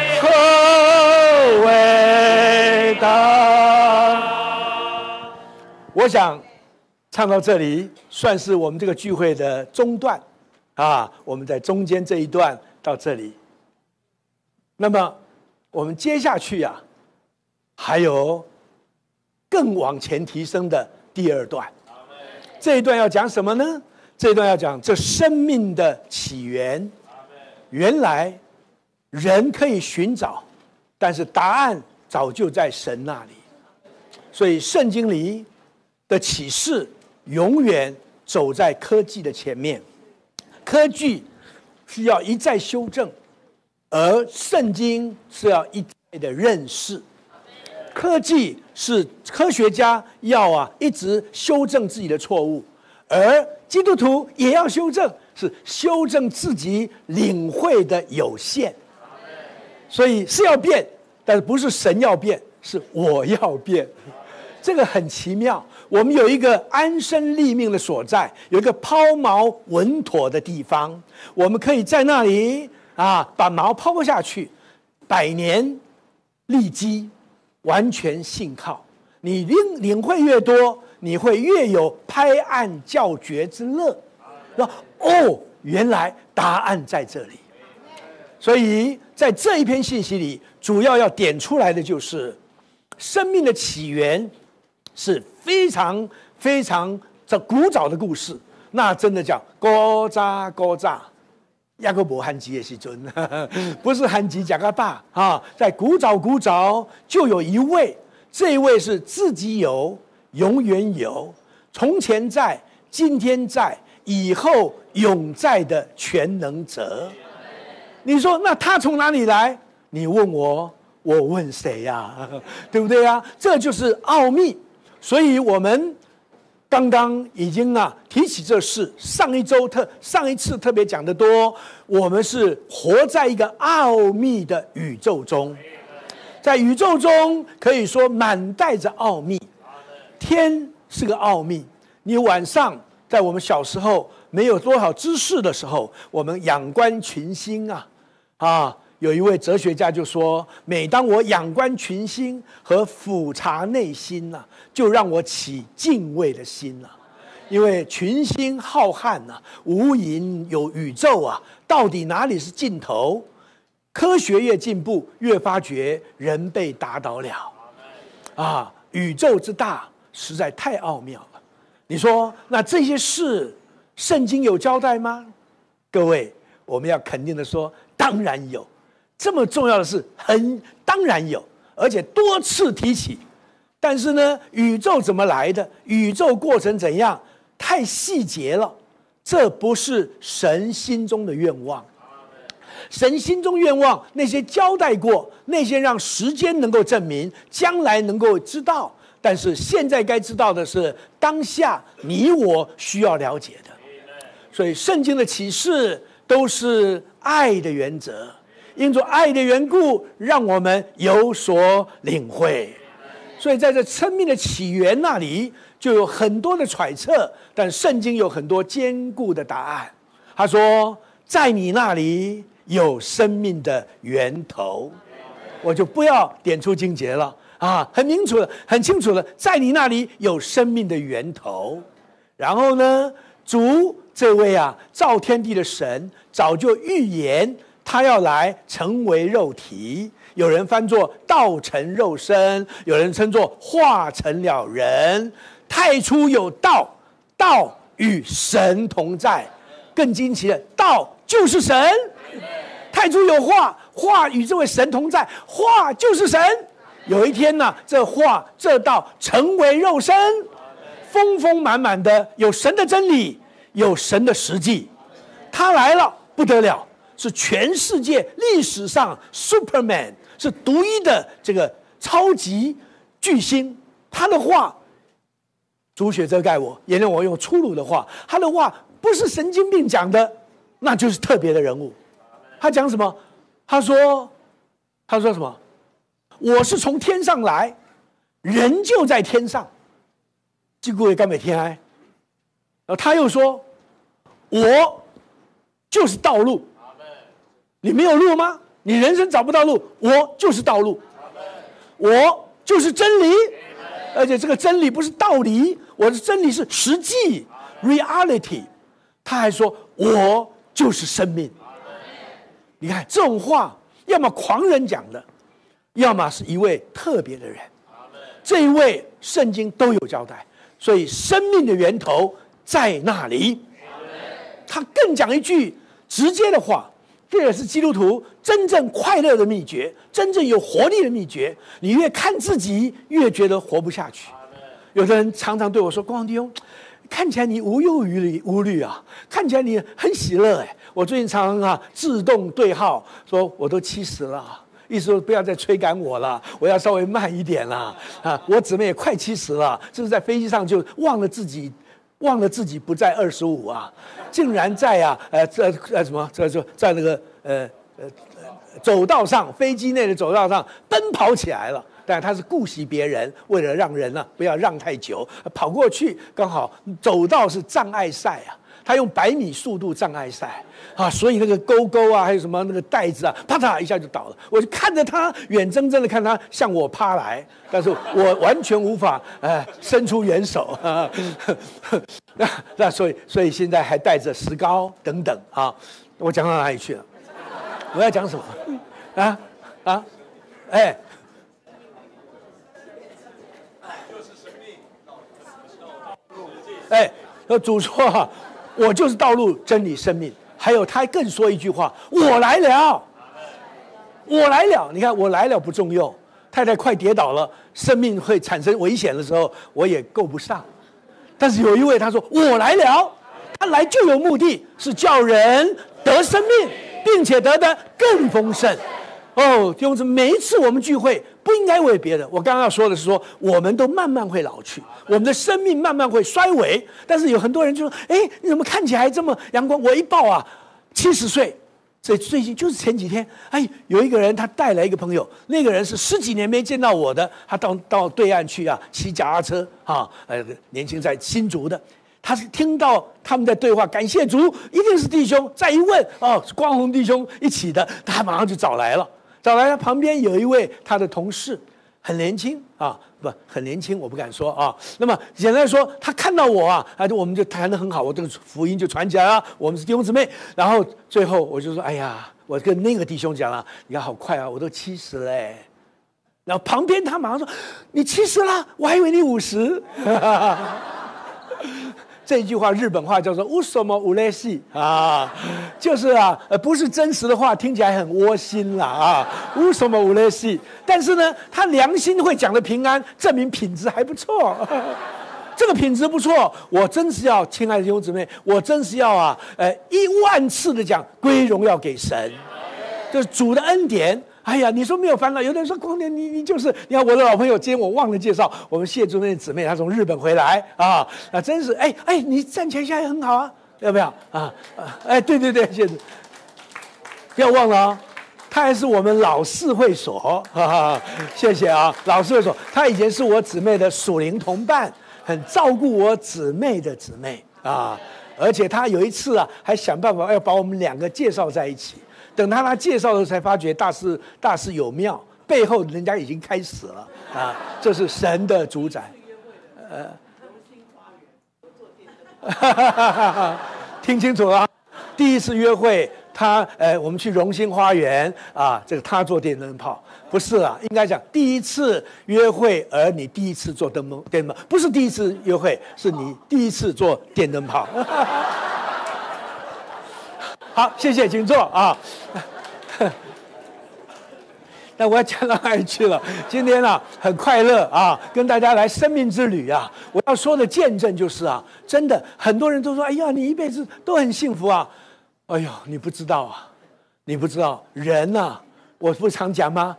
A: 何伟大？我想唱到这里，算是我们这个聚会的中段。啊，我们在中间这一段到这里，那么我们接下去啊，还有更往前提升的第二段。这一段要讲什么呢？这一段要讲这生命的起源。原来人可以寻找，但是答案早就在神那里。所以圣经里的启示永远走在科技的前面。科技需要一再修正，而圣经是要一再的认识。科技是科学家要啊一直修正自己的错误，而基督徒也要修正，是修正自己领会的有限。所以是要变，但是不是神要变，是我要变。这个很奇妙。我们有一个安身立命的所在，有一个抛锚稳妥的地方，我们可以在那里啊把锚抛下去，百年立基，完全信靠。你领领会越多，你会越有拍案叫绝之乐。说哦，原来答案在这里。所以在这一篇信息里，主要要点出来的就是生命的起源。是非常非常这古早的故事，那真的叫古早古早，亚个无汉吉的时阵，不是汉吉贾个爸啊，在古早古早就有一位，这一位是自己有，永远有，从前在，今天在，以后永在的全能者。你说那他从哪里来？你问我，我问谁呀、啊？对不对呀、啊？这就是奥秘。所以我们刚刚已经啊提起这事，上一周特上一次特别讲得多，我们是活在一个奥秘的宇宙中，在宇宙中可以说满带着奥秘。天是个奥秘，你晚上在我们小时候没有多少知识的时候，我们仰观群星啊啊。有一位哲学家就说，每当我仰观群星和俯察内心啊，就让我起敬畏的心啊。因为群星浩瀚啊，无垠有宇宙啊，到底哪里是尽头？科学越进步，越发觉人被打倒了啊！宇宙之大实在太奥妙了。你说那这些事圣经有交代吗？各位，我们要肯定的说，当然有。这么重要的事，很当然有，而且多次提起。但是呢，宇宙怎么来的？宇宙过程怎样？太细节了，这不是神心中的愿望。神心中愿望，那些交代过，那些让时间能够证明，将来能够知道。但是现在该知道的是，当下你我需要了解的。所以圣经的启示都是爱的原则。因着爱的缘故，让我们有所领会。所以在这生命的起源那里，就有很多的揣测，但圣经有很多坚固的答案。他说，在你那里有生命的源头。我就不要点出经节了啊，很清楚的，很清楚的，在你那里有生命的源头。然后呢，主这位啊造天地的神早就预言他要来成为肉体，有人翻作道成肉身，有人称作化成了人。太初有道，道与神同在，更惊奇的，道就是神。太初有话，话与这位神同在，话就是神。有一天呢、啊，这话这道成为肉身，丰丰满满的有神的真理，有神的实际。他来了不得了，是全世界历史上 Superman， 是独一的这个超级巨星，他的话，主血遮盖我，也让我用粗鲁的话。他的话不是神经病讲的，那就是特别的人物。他讲什么？他说，他说什么？我是从天上来，人就在天上，这个也该每天哀。然后他又说，我就是道路。你没有路吗？你人生找不到路，我就是道路，我就是真理，而且这个真理不是道理，我的真理是实际 reality。他还说，我就是生命。你看这种话，要么狂人讲的，要么是一位特别的人。这一位圣经都有交代，所以生命的源头在那里。他更讲一句直接的话，这也是基督徒真正快乐的秘诀，真正有活力的秘诀。你越看自己，越觉得活不下去。有的人常常对我说：“光弟兄，看起来你无忧无虑无虑啊，看起来你很喜乐。”哎，我最近常常啊自动对号，说我都七十了，意思说不要再催赶我了，我要稍微慢一点了啊。我姊妹也快七十了，就是在飞机上就忘了自己。忘了自己不在二十五啊，竟然在啊呃这呃什么这就在那个呃呃走道上，飞机内的走道上奔跑起来了。但他是顾惜别人，为了让人呢、啊、不要让太久，跑过去刚好走道是障碍赛啊，他用百米速度障碍赛啊，所以那个沟沟啊，还有什么那个带子啊，啪嗒一下就倒了。我就看着他，眼睁睁的看他向我趴来，但是我完全无法呃伸出援手啊。那那所以所以现在还带着石膏等等啊。我讲到哪里去了？我要讲什么？啊啊，哎。哎，主说啊，我就是道路、真理、生命。还有他更说一句话：我来了，我来了。你看，我来了不重要。太太快跌倒了，生命会产生危险的时候，我也够不上。但是有一位他说：我来了，他来就有目的，是叫人得生命，并且得的更丰盛。哦，弟兄姊妹，每一次我们聚会不应该为别的。我刚刚要说的是说，我们都慢慢会老去，我们的生命慢慢会衰微。但是有很多人就说：“哎，你怎么看起来这么阳光？”我一报啊，七十岁。这最近就是前几天，哎，有一个人他带来一个朋友，那个人是十几年没见到我的，他到到对岸去啊，骑脚踏车啊，呃，年轻在新竹的。他是听到他们在对话，感谢主，一定是弟兄。再一问，哦，是光宏弟兄一起的，他马上就找来了。找来他旁边有一位他的同事，很年轻啊，不很年轻，我不敢说啊。那么简单说，他看到我啊，啊，我们就谈得很好，我这个福音就传起来了。我们是弟兄姊妹。然后最后我就说，哎呀，我跟那个弟兄讲了，你看好快啊，我都七十嘞。然后旁边他马上说，你七十了，我还以为你五十。这句话日本话叫做“乌什么乌雷西”啊，就是啊，呃，不是真实的话，听起来很窝心啦啊，“乌什么乌雷西”。但是呢，他良心会讲的平安，证明品质还不错。这个品质不错，我真是要，亲爱的弟兄姊妹，我真是要啊，呃，一万次的讲归荣耀给神，这是主的恩典。哎呀，你说没有烦恼，有的人说光年你你就是，你看我的老朋友，今天我忘了介绍，我们谢主任姊妹，她从日本回来啊，那真是哎哎，你站起来现在很好啊，要不要啊？哎，对对对，谢谢，不要忘了啊，他还是我们老四会所，哈哈，谢谢啊，老四会所，他以前是我姊妹的属灵同伴，很照顾我姊妹的姊妹啊，而且他有一次啊，还想办法要把我们两个介绍在一起。等他他介绍的时候，才发觉大事大事有妙，背后人家已经开始了啊！这是神的主宰，呃，听清楚了，第一次约会，他呃，我们去荣兴花园啊，这个他做电灯泡，不是啊，应该讲第一次约会，而你第一次做灯灯电灯泡，不是第一次约会，是你第一次做电灯泡。好，谢谢，请坐啊。那我要讲到哪里去了？今天啊，很快乐啊，跟大家来生命之旅啊。我要说的见证就是啊，真的很多人都说，哎呀，你一辈子都很幸福啊。哎呦，你不知道啊，你不知道人啊，我不常讲吗？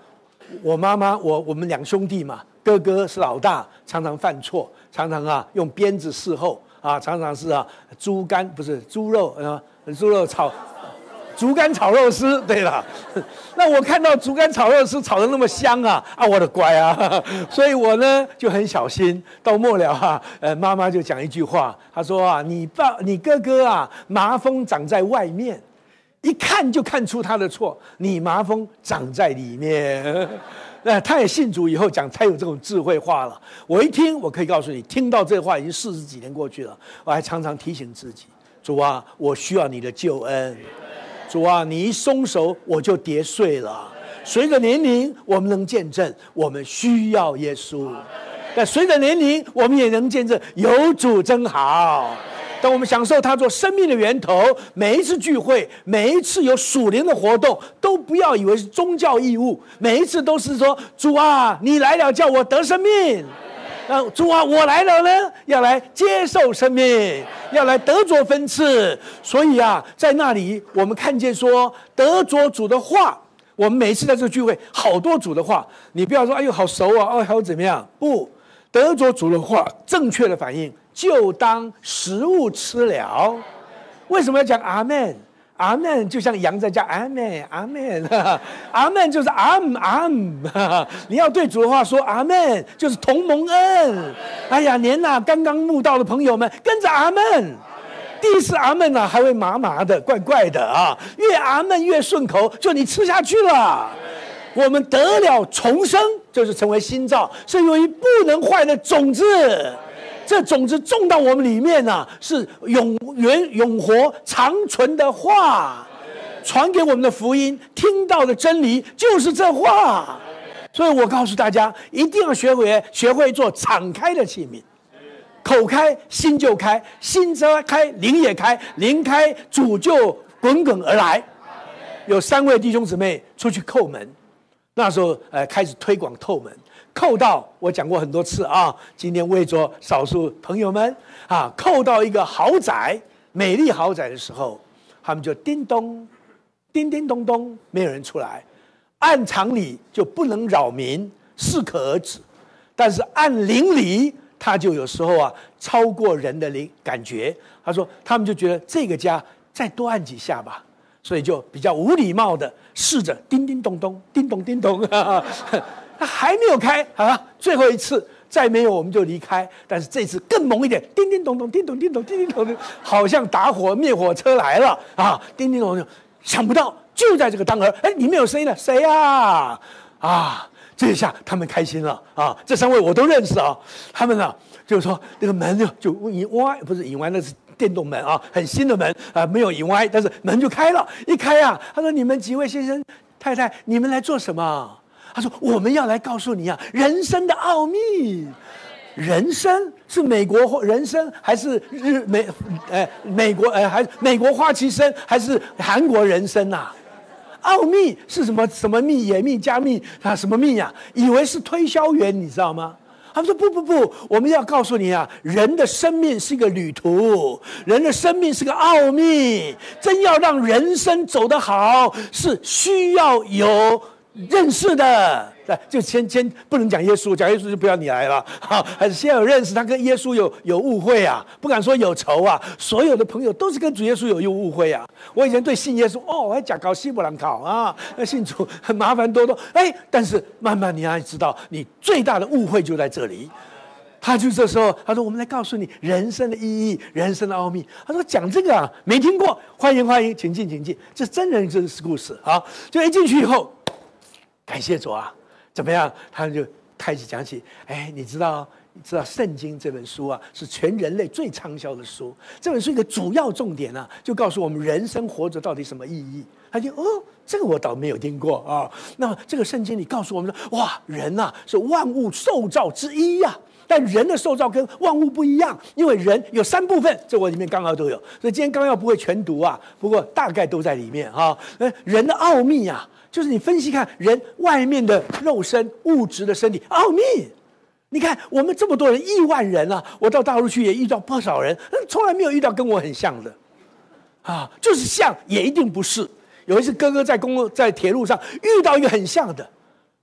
A: 我妈妈，我我们两兄弟嘛，哥哥是老大，常常犯错，常常啊用鞭子伺候啊，常常是啊猪肝不是猪肉啊，猪肉炒。竹竿炒肉丝，对了，那我看到竹竿炒肉丝炒得那么香啊，啊，我的乖啊，所以我呢就很小心。到末了啊，呃，妈妈就讲一句话，她说啊，你爸你哥哥啊，麻风长在外面，一看就看出他的错，你麻风长在里面。那他也信主以后讲才有这种智慧话了。我一听，我可以告诉你，听到这话已经四十几年过去了，我还常常提醒自己，主啊，我需要你的救恩。主啊，你一松手我就跌碎了。随着年龄，我们能见证我们需要耶稣；但随着年龄，我们也能见证有主真好。当我们享受他做生命的源头，每一次聚会，每一次有属灵的活动，都不要以为是宗教义务，每一次都是说：主啊，你来了，叫我得生命。那主啊，我来了呢，要来接受生命，要来得着分赐。所以啊，在那里我们看见说得着主的话，我们每一次在这个聚会，好多主的话，你不要说哎呦好熟啊，哦还有怎么样？不，得着主的话，正确的反应就当食物吃了。为什么要讲阿们？阿们就像羊在叫阿们阿们，阿们就是阿姆阿姆，你要对主的话说阿们，就是同蒙恩。哎呀，连那刚刚慕道的朋友们跟着阿们，第一次阿们呢还会麻麻的、怪怪的啊，越阿们越顺口，就你吃下去了。我们得了重生，就是成为新造，是由于不能坏的种子。这种子种到我们里面啊，是永远永活长存的话，传给我们的福音，听到的真理就是这话。所以我告诉大家，一定要学会学会做敞开的器皿，口开心就开，心则开灵也开，灵开主就滚滚而来。有三位弟兄姊妹出去叩门，那时候呃开始推广叩门。叩到我讲过很多次啊，今天为着少数朋友们啊，叩到一个豪宅、美丽豪宅的时候，他们就叮咚、叮叮咚咚，没有人出来。按常理就不能扰民，适可而止，但是按邻里，他就有时候啊超过人的灵感觉。他说他们就觉得这个家再多按几下吧，所以就比较无礼貌的试着叮叮咚咚、叮咚叮咚。他还没有开啊，最后一次再没有我们就离开。但是这次更猛一点，叮叮咚咚，叮咚叮咚，叮叮咚咚，好像打火灭火车来了啊！叮叮咚咚，想不到就在这个当儿，哎，里面有声音了，谁呀？啊，这下他们开心了啊！这三位我都认识啊，他们呢就是说那个门就就引歪，不是引歪，那是电动门啊，很新的门啊，没有引歪，但是门就开了。一开啊，他说：“你们几位先生太太，你们来做什么？”他说：“我们要来告诉你啊，人生的奥秘。人生是美国人生，还是日美呃美国呃还美国花旗参，还是韩国人生啊？奥秘是什么？什么秘？野秘、加秘啊？什么秘呀、啊？以为是推销员，你知道吗？”他们说：“不不不，我们要告诉你啊，人的生命是一个旅途，人的生命是个奥秘。真要让人生走得好，是需要有。”认识的，就先先不能讲耶稣，讲耶稣就不要你来了，好，还是先有认识。他跟耶稣有有误会啊，不敢说有仇啊。所有的朋友都是跟主耶稣有有误会啊。我以前对信耶稣，哦，我还假搞西伯兰考啊，那信主很麻烦多多。哎，但是慢慢你要知道，你最大的误会就在这里。他就这时候，他说：“我们来告诉你人生的意义，人生的奥秘。”他说：“讲这个啊，没听过，欢迎欢迎，请进请进。这真人真事故事啊！就一进去以后。”感谢主啊，怎么样？他就开始讲起，哎，你知道，你知道《圣经》这本书啊，是全人类最畅销的书。这本书的主要重点啊，就告诉我们人生活着到底什么意义。他就哦，这个我倒没有听过啊。那么这个圣经里告诉我们说，哇，人呐、啊、是万物受造之一呀、啊。但人的受造跟万物不一样，因为人有三部分，这我里面纲要都有，所以今天纲要不会全读啊，不过大概都在里面啊。人的奥秘啊。就是你分析看人外面的肉身物质的身体奥秘，你看我们这么多人亿万人啊，我到大陆去也遇到不少人，从来没有遇到跟我很像的，啊，就是像也一定不是。有一次哥哥在公在铁路上遇到一个很像的，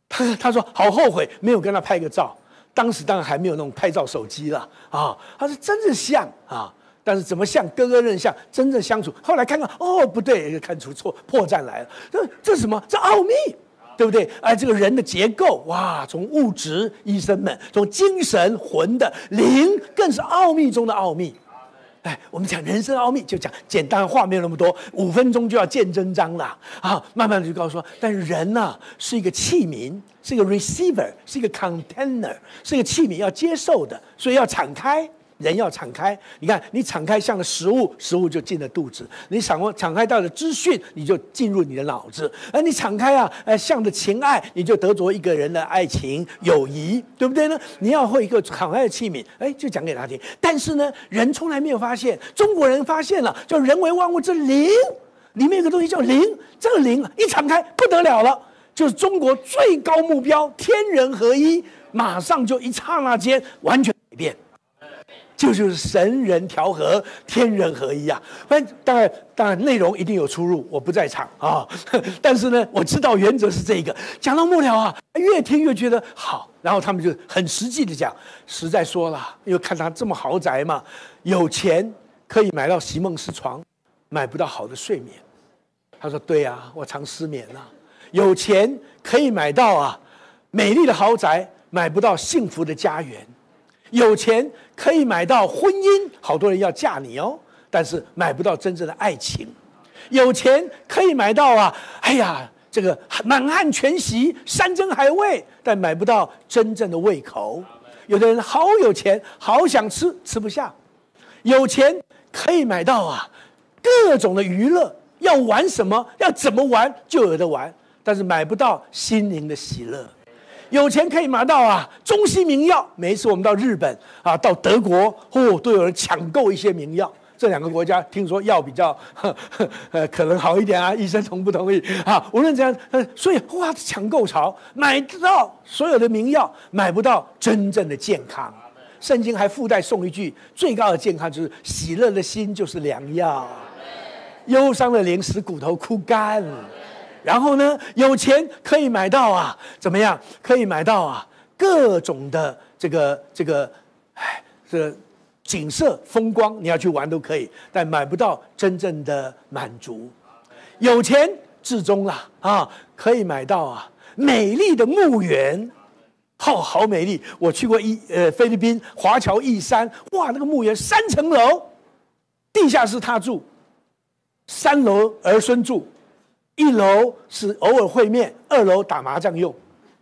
A: 他他说好后悔没有跟他拍个照。当时当然还没有那种拍照手机了啊，他说真是像啊，但是怎么像哥哥认像，真正相处，后来看看哦不对，看出错破绽来了。这这是什么？这奥秘，对不对？哎，这个人的结构哇，从物质医生们，从精神魂的灵，更是奥秘中的奥秘。哎，我们讲人生奥秘，就讲简单的话没有那么多，五分钟就要见真章了啊！慢慢的就告诉说，但是人呐、啊、是一个器皿，是一个 receiver， 是一个 container， 是一个器皿要接受的，所以要敞开。人要敞开，你看，你敞开像个食物，食物就进了肚子；你敞敞开到了资讯，你就进入你的脑子；而你敞开啊，呃，向着情爱，你就得着一个人的爱情、友谊，对不对呢？你要会一个敞开的器皿，哎，就讲给他听。但是呢，人从来没有发现，中国人发现了，叫人为万物之灵，里面有个东西叫灵，这个灵啊，一敞开不得了了，就是中国最高目标，天人合一，马上就一刹那间完全改变。这 就, 就是神人调和，天人合一啊！反正当然，当然内容一定有出入，我不在场啊。但是呢，我知道原则是这个。讲到末了啊，越听越觉得好，然后他们就很实际的讲，实在说了，因为看他这么豪宅嘛，有钱可以买到席梦思床，买不到好的睡眠。他说：“对啊，我常失眠啊。有钱可以买到啊美丽的豪宅，买不到幸福的家园。”有钱可以买到婚姻，好多人要嫁你哦，但是买不到真正的爱情。有钱可以买到啊，哎呀，这个满汉全席、山珍海味，但买不到真正的胃口。有的人好有钱，好想吃，吃不下。有钱可以买到啊，各种的娱乐，要玩什么，要怎么玩就有的玩，但是买不到心灵的喜乐。有钱可以买到啊，中西名药。每一次我们到日本啊，到德国，哦，都有人抢购一些名药。这两个国家听说药比较呵呵呃可能好一点啊，医生同不同意啊？无论怎样，呃，所以哇，抢购潮，买到所有的名药，买不到真正的健康。圣经还附带送一句：最高的健康就是喜乐的心就是良药，忧伤的灵使骨头枯干。然后呢，有钱可以买到啊，怎么样？可以买到啊，各种的这个这个，哎，这个景色风光，你要去玩都可以，但买不到真正的满足。有钱至终啦啊，可以买到啊，美丽的墓园，好好美丽。我去过一呃菲律宾华侨义山，哇，那个墓园三层楼，地下室他住，三楼儿孙住。一楼是偶尔会面，二楼打麻将用。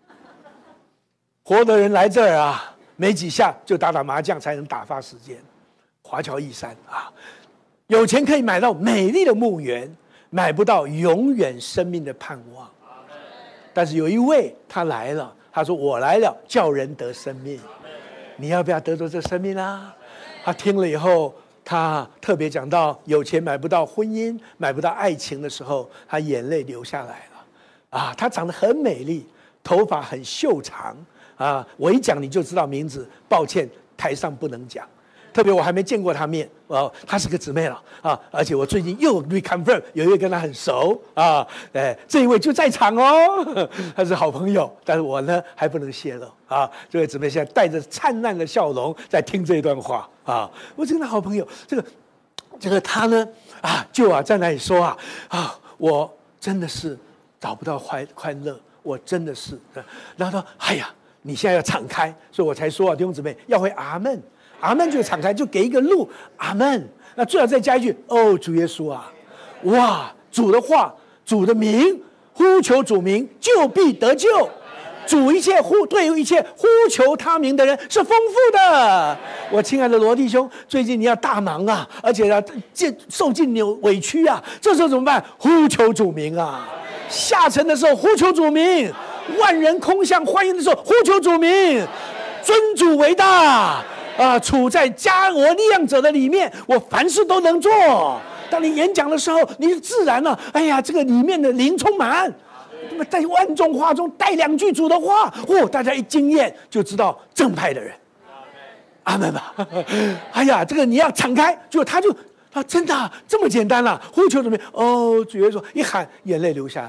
A: 活的人来这儿啊，没几下就打打麻将才能打发时间。华侨义山啊，有钱可以买到美丽的墓园，买不到永远生命的盼望。但是有一位他来了，他说：“我来了，叫人得生命。”你要不要得着这生命啊？他听了以后。他特别讲到有钱买不到婚姻，买不到爱情的时候，他眼泪流下来了。啊，她长得很美丽，头发很秀长啊。我一讲你就知道名字，抱歉，台上不能讲。特别我还没见过她面，哦，她是个姊妹了啊。而且我最近又 reconfirm 有一位跟她很熟啊，哎，这一位就在场哦，他是好朋友，但是我呢还不能泄露啊。这位姊妹现在带着灿烂的笑容在听这段话啊。我这个好朋友，这个这个他呢啊，就啊在那里说啊啊，我真的是找不到快快乐，我真的是，然后说哎呀，你现在要敞开，所以我才说啊，弟兄姊妹要会阿们。阿们就敞开，就给一个路，阿们。那最好再加一句：哦，主耶稣啊，哇，主的话，主的名，呼求主名，就必得救。主一切呼对一切呼求他名的人是丰富的。我亲爱的罗弟兄，最近你要大忙啊，而且要尽受尽扭委屈啊，这时候怎么办？呼求主名啊！下沉的时候呼求主名，万人空巷欢迎的时候呼求主名，尊主为大。啊，处在加我力量者的里面，我凡事都能做。当你演讲的时候，你自然了、啊，哎呀，这个里面的灵充满，那么在万众话中带两句主的话，哦，大家一经验就知道正派的人。阿们吧。哎呀，这个你要敞开，就他就啊，真的、啊、这么简单了、啊，呼求什么？哦，主耶稣一喊，眼泪流下来了。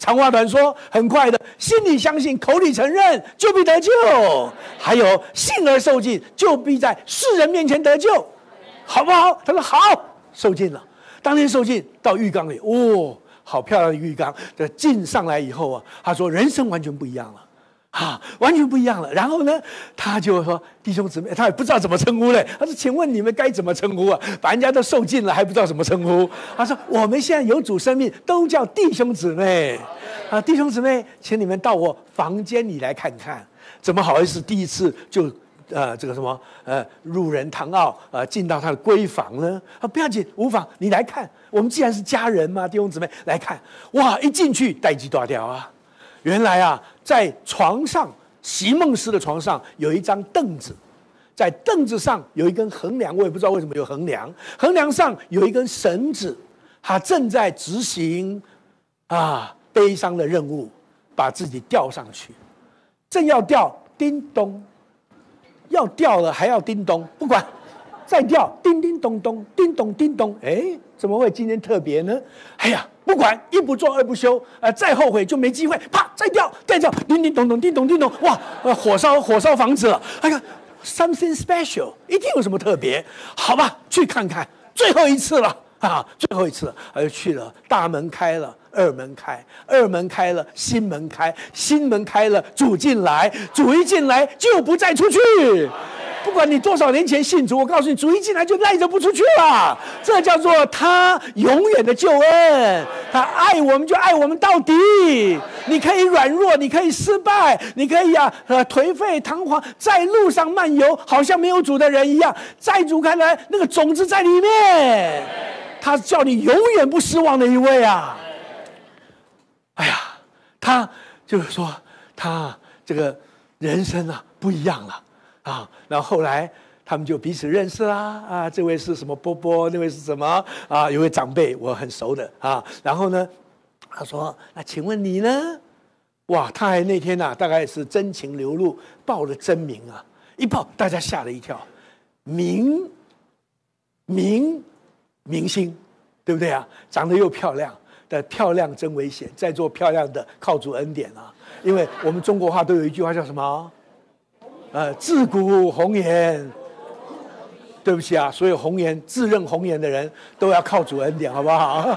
A: 长话短说，很快的，心里相信，口里承认，就必得救。还有信而受尽，就必在世人面前得救，好不好？他说好，受尽了。当天受尽到浴缸里，哦，好漂亮的浴缸。这浸上来以后啊，他说人生完全不一样了。啊，完全不一样了。然后呢，他就说弟兄姊妹，他也不知道怎么称呼嘞。他说：“请问你们该怎么称呼啊？把人家都受尽了，还不知道怎么称呼？”他说：“我们现在有主生命，都叫弟兄姊妹。啊，弟兄姊妹，请你们到我房间里来看看。怎么好意思第一次就呃这个什么呃入人堂奥呃进到他的闺房呢？啊，不要紧，无妨，你来看。我们既然是家人嘛，弟兄姊妹来看。哇，一进去待机断掉啊！原来啊，在床上，席梦思的床上有一张凳子，在凳子上有一根横梁，我也不知道为什么有横梁，横梁上有一根绳子，他正在执行啊悲伤的任务，把自己吊上去，正要吊，叮咚，要吊了还要叮咚，不管，再吊，叮叮咚咚，叮咚叮咚，哎，怎么会今天特别呢？哎呀！不管，一不做二不休，呃，再后悔就没机会，啪，再掉，再掉，叮叮咚咚，叮咚叮咚，哇，呃，火烧火烧房子了，哎呀 ，something special， 一定有什么特别，好吧，去看看，最后一次了啊，最后一次了，而去了，大门开了，二门开，二门开了，新门开，新门开了，主进来，主一进来就不再出去。不管你多少年前信主，我告诉你，主一进来就赖着不出去了。这叫做他永远的救恩。他爱我们就爱我们到底。你可以软弱，你可以失败，你可以啊呃颓废彷徨，在路上漫游，好像没有主的人一样。在主看来，那个种子在里面，他叫你永远不失望的一位啊。哎呀，他就是说，他这个人生啊不一样了。啊，然后后来他们就彼此认识啦。啊，这位是什么波波，那位是什么啊？有位长辈我很熟的啊。然后呢，他说：“那请问你呢？”哇，他还那天啊，大概是真情流露，报了真名啊。一报，大家吓了一跳，明明明星，对不对啊？长得又漂亮，但漂亮真危险。在做漂亮的，靠主恩典啊。因为我们中国话都有一句话叫什么？呃，自古红颜，对不起啊，所有红颜自认红颜的人都要靠主恩典，好不好？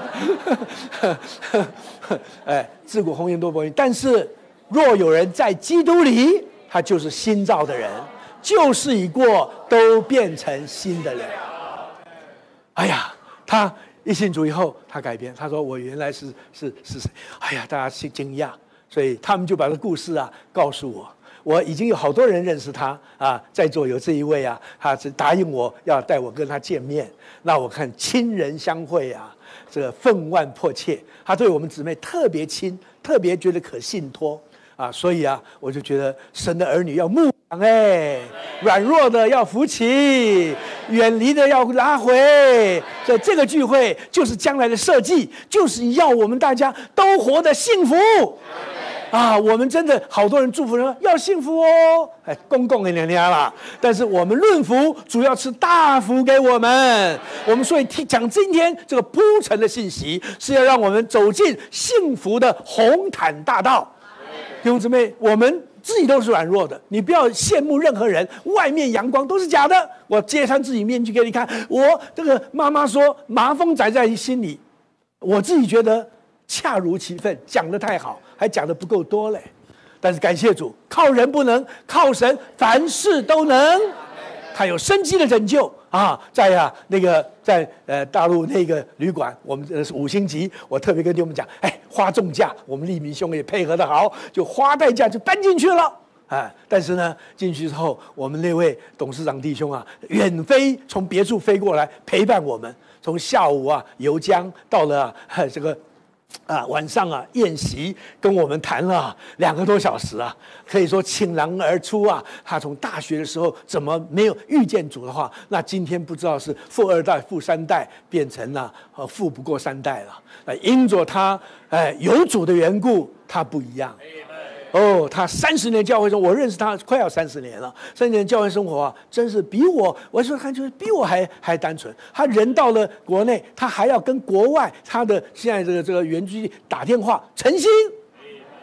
A: 哎，自古红颜多不容易。但是，若有人在基督里，他就是新造的人，旧事已过，都变成新的人。哎呀，他一信主以后，他改变。他说：“我原来是是是谁？”哎呀，大家惊惊讶，所以他们就把这故事啊告诉我。我已经有好多人认识他啊，在座有这一位啊，他是答应我要带我跟他见面。那我看亲人相会啊，这个分外迫切。他对我们姊妹特别亲，特别觉得可信托啊，所以啊，我就觉得神的儿女要牧养哎，软弱的要扶起，远离的要拉回。所以这个聚会就是将来的设计，就是要我们大家都活得幸福。啊，我们真的好多人祝福人要幸福哦，哎，公共的娘娘啦。但是我们论福，主要是大福给我们。我们所以讲今天这个铺陈的信息，是要让我们走进幸福的红毯大道。弟兄姊妹，我们自己都是软弱的，你不要羡慕任何人，外面阳光都是假的。我揭穿自己面具给你看，我这个妈妈说麻风仔在心里，我自己觉得恰如其分，讲得太好。还讲得不够多嘞，但是感谢主，靠人不能，靠神凡事都能。他有生机的拯救啊，在啊那个在呃大陆那个旅馆，我们呃是五星级，我特别跟弟兄们讲，哎，花重价，我们利民兄也配合得好，就花代价就搬进去了。啊！但是呢，进去之后，我们那位董事长弟兄啊，远飞从别处飞过来陪伴我们，从下午啊游江到了、啊、这个。啊，晚上啊，宴席跟我们谈了两个多小时啊，可以说倾囊而出啊。他从大学的时候怎么没有遇见主的话，那今天不知道是富二代、富三代变成了呃富不过三代了。那因着他哎有主的缘故，他不一样。哦，他三十年教会生活，我认识他快要三十年了。三十年教会生活啊，真是比我，我说看就是比我还还单纯。他人到了国内，他还要跟国外他的现在这个这个原居地打电话，诚心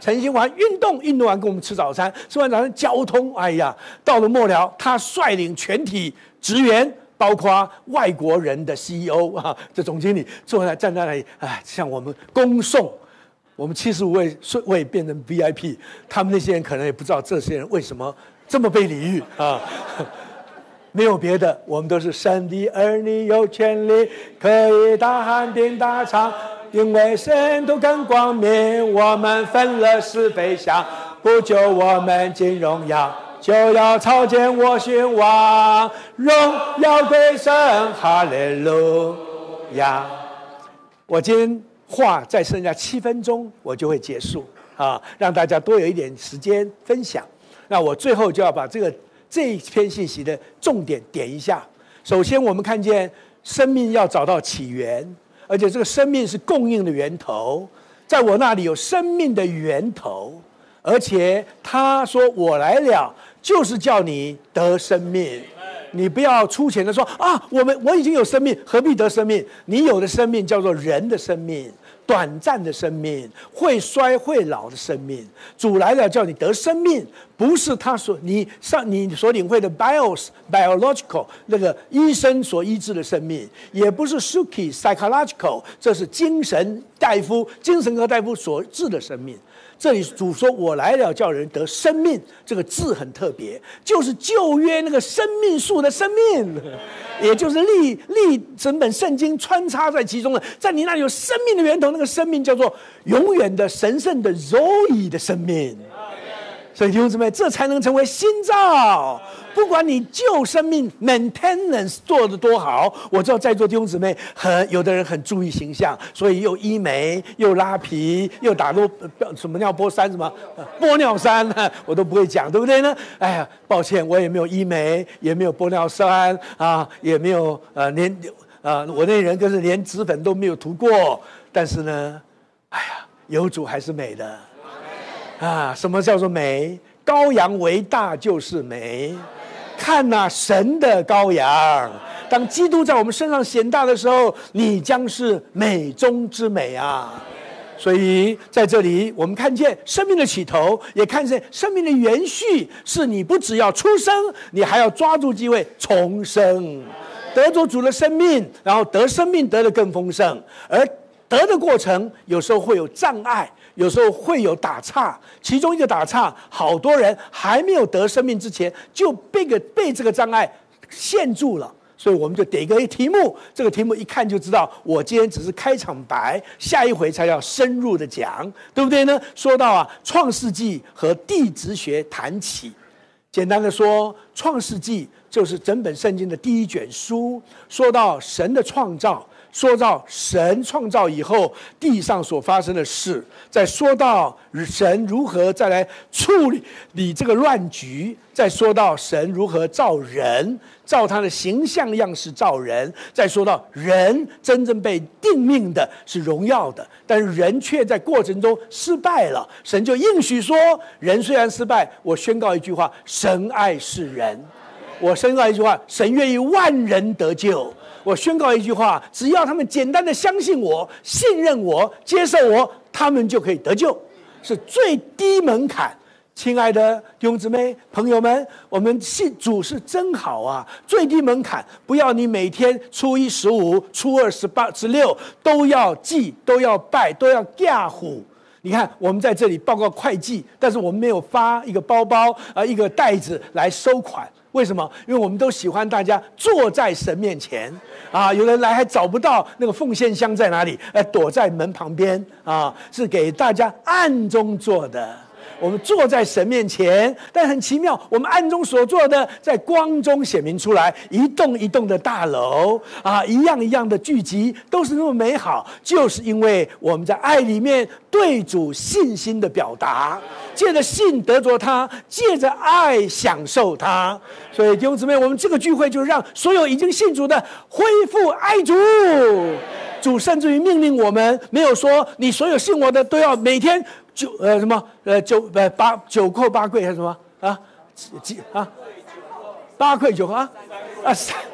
A: 晨兴完运动，运动完跟我们吃早餐，吃完早餐交通，哎呀，到了末了，他率领全体职员，包括外国人的 C E O 啊，这总经理坐在站在那里，哎，向我们恭送。我们七十五位位变成 V I P， 他们那些人可能也不知道这些人为什么这么被礼遇啊。没有别的，我们都是神的儿女，有权利可以大喊并大唱，因为神都更光明，我们分了是非相，不救我们进荣耀，就要朝见我君王，荣耀归神，哈利路亚。我今天话再剩下七分钟，我就会结束啊，让大家多有一点时间分享。那我最后就要把这个这一篇信息的重点点一下。首先，我们看见生命要找到起源，而且这个生命是供应的源头，在我那里有生命的源头，而且他说我来了，就是叫你得生命。你不要粗浅的说啊，我们我已经有生命，何必得生命？你有的生命叫做人的生命。短暂的生命，会衰会老的生命，主来了叫你得生命，不是他所你上你所领会的 bios biological 那个医生所医治的生命，也不是 suki psychological 这是精神大夫精神科大夫所治的生命。这里主说我来了叫人得生命，这个字很特别，就是旧约那个生命树的生命，也就是历历整本圣经穿插在其中的，在你那里有生命的源头，那个生命叫做永远的神圣的 Zoe 的生命。所以弟兄姊妹，这才能成为新造。不管你旧生命 maintenance 做得多好，我知道在座弟兄姊妹很有的人很注意形象，所以又医美又拉皮又打落什么尿波衫什么玻尿酸，我都不会讲，对不对呢？哎呀，抱歉，我也没有医美，也没有玻尿酸啊，也没有呃连呃我那人更是连脂粉都没有涂过。但是呢，哎呀，有主还是美的。啊，什么叫做美？羔羊为大就是美。看呐、啊，神的羔羊，当基督在我们身上显大的时候，你将是美中之美啊！所以在这里，我们看见生命的起头，也看见生命的延续，是你不只要出生，你还要抓住机会重生，得着主的生命，然后得生命得得更丰盛。而得的过程有时候会有障碍，有时候会有打岔，其中一个打岔，好多人还没有得生命之前就被个被这个障碍限住了。所以我们就给一个题目，这个题目一看就知道，我今天只是开场白，下一回才要深入的讲，对不对呢？说到啊，创世纪和地质学谈起，简单的说，创世纪就是整本圣经的第一卷书，说到神的创造。说到神创造以后地上所发生的事，再说到神如何再来处理你这个乱局，再说到神如何造人，照他的形象样式造人，再说到人真正被定命的是荣耀的，但是人却在过程中失败了，神就应许说，人虽然失败，我宣告一句话，神爱世人。我宣告一句话，神愿意万人得救。我宣告一句话，只要他们简单的相信我、信任我、接受我，他们就可以得救，是最低门槛。亲爱的弟兄姊妹、朋友们，我们信主是真好啊！最低门槛，不要你每天初一十五、初二十八、十六都要祭、都要拜、都要嫁虎。你看，我们在这里报告会计，但是我们没有发一个包包啊，一个袋子来收款。为什么？因为我们都喜欢大家坐在神面前啊，有人来还找不到那个奉献箱在哪里，呃，躲在门旁边啊，是给大家暗中做的。我们坐在神面前，但很奇妙，我们暗中所做的，在光中显明出来。一栋一栋的大楼啊，一样一样的聚集，都是那么美好，就是因为我们在爱里面对主信心的表达，借着信得着他，借着爱享受他。所以弟兄姊妹，我们这个聚会就是让所有已经信主的恢复爱主。主甚至于命令我们，没有说你所有信我的都要每天九呃什么呃九呃八九叩八跪还是什么啊几啊八跪九叩啊啊三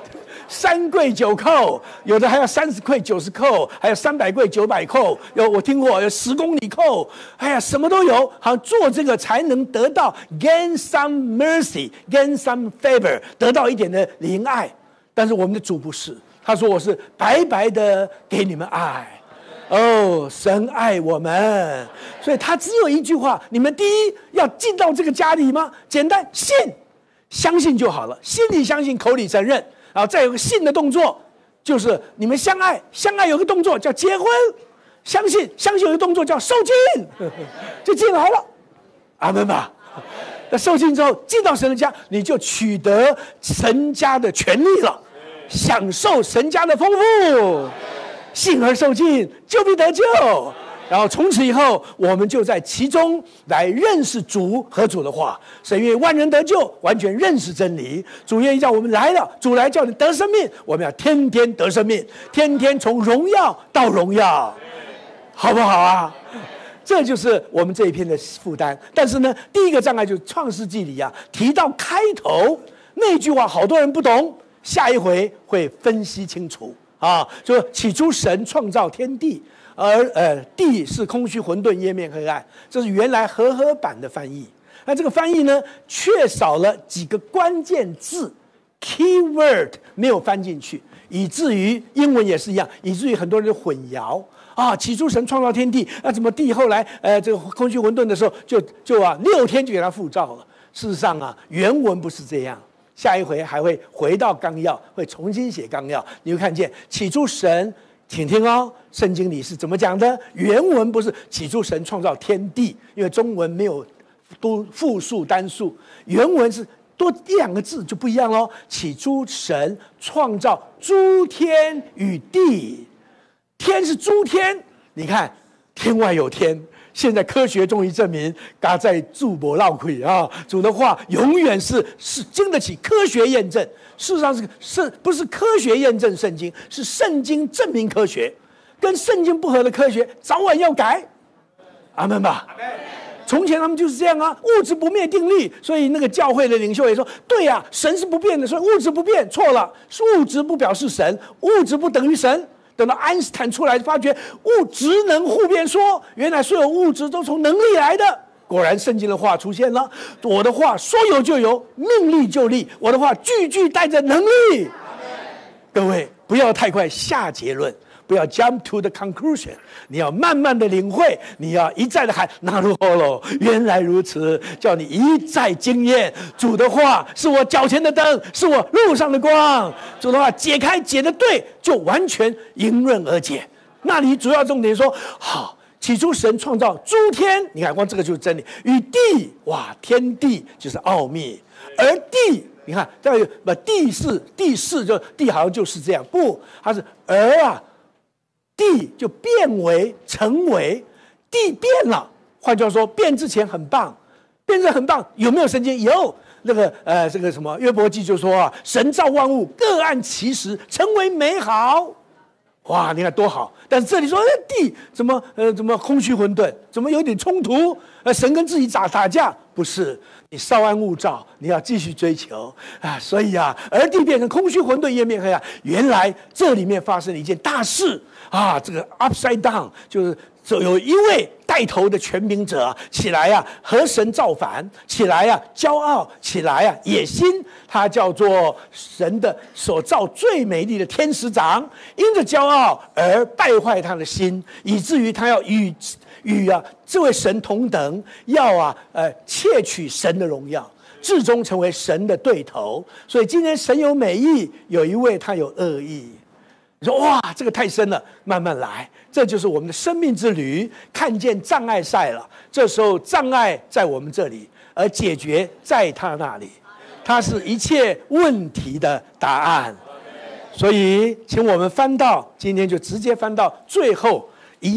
A: 三跪九叩，有的还要三十跪九十叩，还有三百跪九百叩，有我听过有十公里叩，哎呀，什么都有。好像做这个才能得到 gain some mercy，gain some favor， 得到一点的怜爱。但是我们的主不是，他说我是白白的给你们爱。哦，神爱我们，所以他只有一句话：你们第一要进到这个家里吗？简单，信，相信就好了，心里相信，口里承认，然后再有个信的动作，就是你们相爱，相爱有个动作叫结婚，相信，相信有个动作叫受浸，就进来了，阿们吧。那受浸之后进到神的家，你就取得神家的权利了，享受神家的丰富。信而受尽，就必得救。然后从此以后，我们就在其中来认识主和主的话。神愿意万人得救，完全认识真理。主愿意叫我们来了，主来叫你得生命，我们要天天得生命，天天从荣耀到荣耀，好不好啊？这就是我们这一篇的负担。但是呢，第一个障碍就是创世纪里啊提到开头那句话，好多人不懂，下一回会分析清楚。啊，就起初神创造天地，而呃地是空虚混沌，页面黑暗，这是原来和合版的翻译。那这个翻译呢，缺少了几个关键字 ，key word 没有翻进去，以至于英文也是一样，以至于很多人混淆啊。起初神创造天地，那怎么地后来呃这个空虚混沌的时候，就就啊六天就给它复造了？事实上啊，原文不是这样。下一回还会回到纲要，会重新写纲要，你会看见起初神，请听哦，圣经里是怎么讲的？原文不是起初神创造天地，因为中文没有多复数单数，原文是多一两个字就不一样咯。起初神创造诸天与地，天是诸天，你看天外有天。现在科学终于证明，嘎在注博闹亏啊！主的话永远是是经得起科学验证。事实上是是不是科学验证圣经？是圣经证明科学，跟圣经不合的科学早晚要改。阿们吧。从前他们就是这样啊，物质不灭定律。所以那个教会的领袖也说：对呀、啊，神是不变的，所以物质不变。错了，物质不表示神，物质不等于神。等到爱因斯坦出来，发觉物质能互变说，原来所有物质都从能力来的。果然，圣经的话出现了。我的话说有就有，命立就立。我的话句句带着能力。各位不要太快下结论，不要 jump to the conclusion， 你要慢慢的领会，你要一再的喊那如何喽？原来如此，叫你一再经验。主的话是我脚前的灯，是我路上的光。主的话解开解的对，就完全迎刃而解。那里主要重点说，好，起初神创造诸天，你看光这个就是真理。与地，哇，天地就是奥秘，而地。你看，这个不地势，地势就地好像就是这样，不，它是而啊，地就变为成为，地变了。换句话说，变之前很棒，变成很棒，有没有圣经？有。那个呃，这个什么约伯记就说啊，神造万物各按其时，成为美好。哇，你看多好！但是这里说，哎，地怎么呃怎么空虚混沌，怎么有点冲突？呃，神跟自己打打架，不是？你稍安勿躁，你要继续追求啊！所以啊，而地变成空虚混沌，页面黑暗。原来这里面发生了一件大事啊！这个 upside down 就是有一位带头的权柄者起来啊，和神造反，起来啊，骄傲，起来啊，野心。他叫做神的所造最美丽的天使长，因着骄傲而败坏他的心，以至于他要与与啊这位神同等，要啊呃窃取神的荣耀，至终成为神的对头。所以今天神有美意，有一位他有恶意。你说哇，这个太深了，慢慢来。这就是我们的生命之旅，看见障碍赛了。这时候障碍在我们这里，而解决在他那里。他是一切问题的答案。所以，请我们翻到今天就直接翻到最后一页。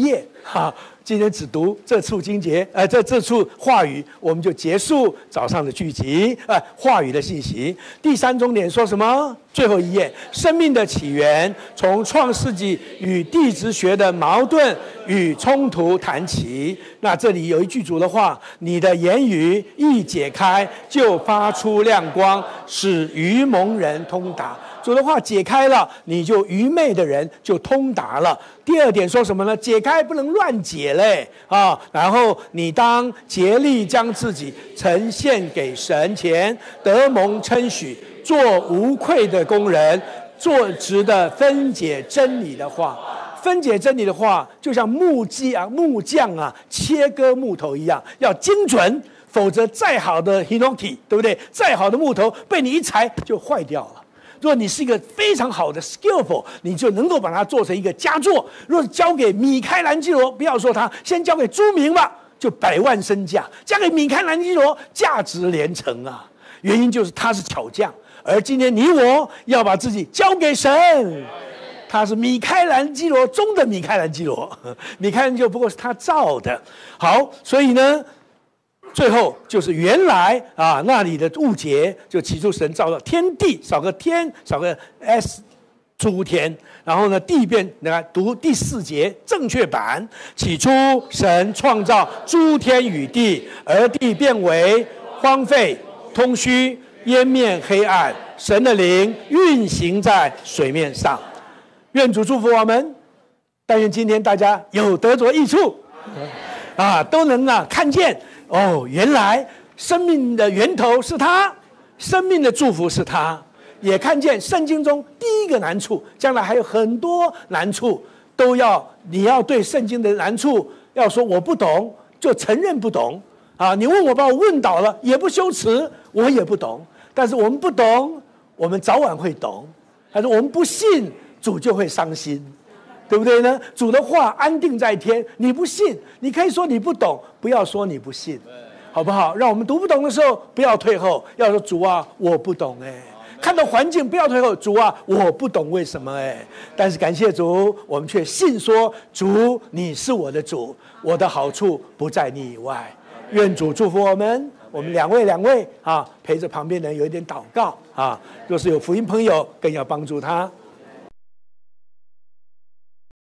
A: 好，今天只读这处经节，呃，这这处话语，我们就结束早上的聚集，呃，话语的信息。第三重点说什么？最后一页，生命的起源，从创世纪与地质学的矛盾与冲突谈起。那这里有一句主的话：你的言语一解开，就发出亮光，使愚蒙人通达。主的话解开了，你就愚昧的人就通达了。第二点说什么呢？解开不能乱解嘞啊！然后你当竭力将自己呈现给神前，得蒙称许，做无愧的工人，做直的分解真理的话。分解真理的话，就像木击啊、木匠啊切割木头一样，要精准，否则再好的 hinoki， 对不对？再好的木头被你一裁就坏掉了。如果你是一个非常好的 skillful， 你就能够把它做成一个佳作。如果交给米开朗基罗，不要说他，先交给朱明吧，就百万身价；交给米开朗基罗，价值连城啊！原因就是他是巧匠，而今天你我要把自己交给神，他是米开朗基罗中的米开朗基罗，米开朗基罗不过是他造的。好，所以呢。最后就是原来啊那里的误解，就起初神造了天地，少个天，少个 s 诸天，然后呢地变，来读第四节正确版，起初神创造诸天与地，而地变为荒废、空虚、湮灭、黑暗，神的灵运行在水面上。愿主祝福我们，但愿今天大家有得着益处，啊，都能啊看见。哦，原来生命的源头是他，生命的祝福是他，也看见圣经中第一个难处，将来还有很多难处，都要你要对圣经的难处要说我不懂，就承认不懂啊！你问我把我问倒了，也不羞耻，我也不懂。但是我们不懂，我们早晚会懂。但是我们不信，主就会伤心。对不对呢？主的话安定在天，你不信，你可以说你不懂，不要说你不信，好不好？让我们读不懂的时候不要退后，要说主啊，我不懂哎。看到环境不要退后，主啊，我不懂为什么哎。但是感谢主，我们却信说主，你是我的主，我的好处不在你以外。愿主祝福我们。我们两位两位啊，陪着旁边人有一点祷告啊。若是有福音朋友，更要帮助他。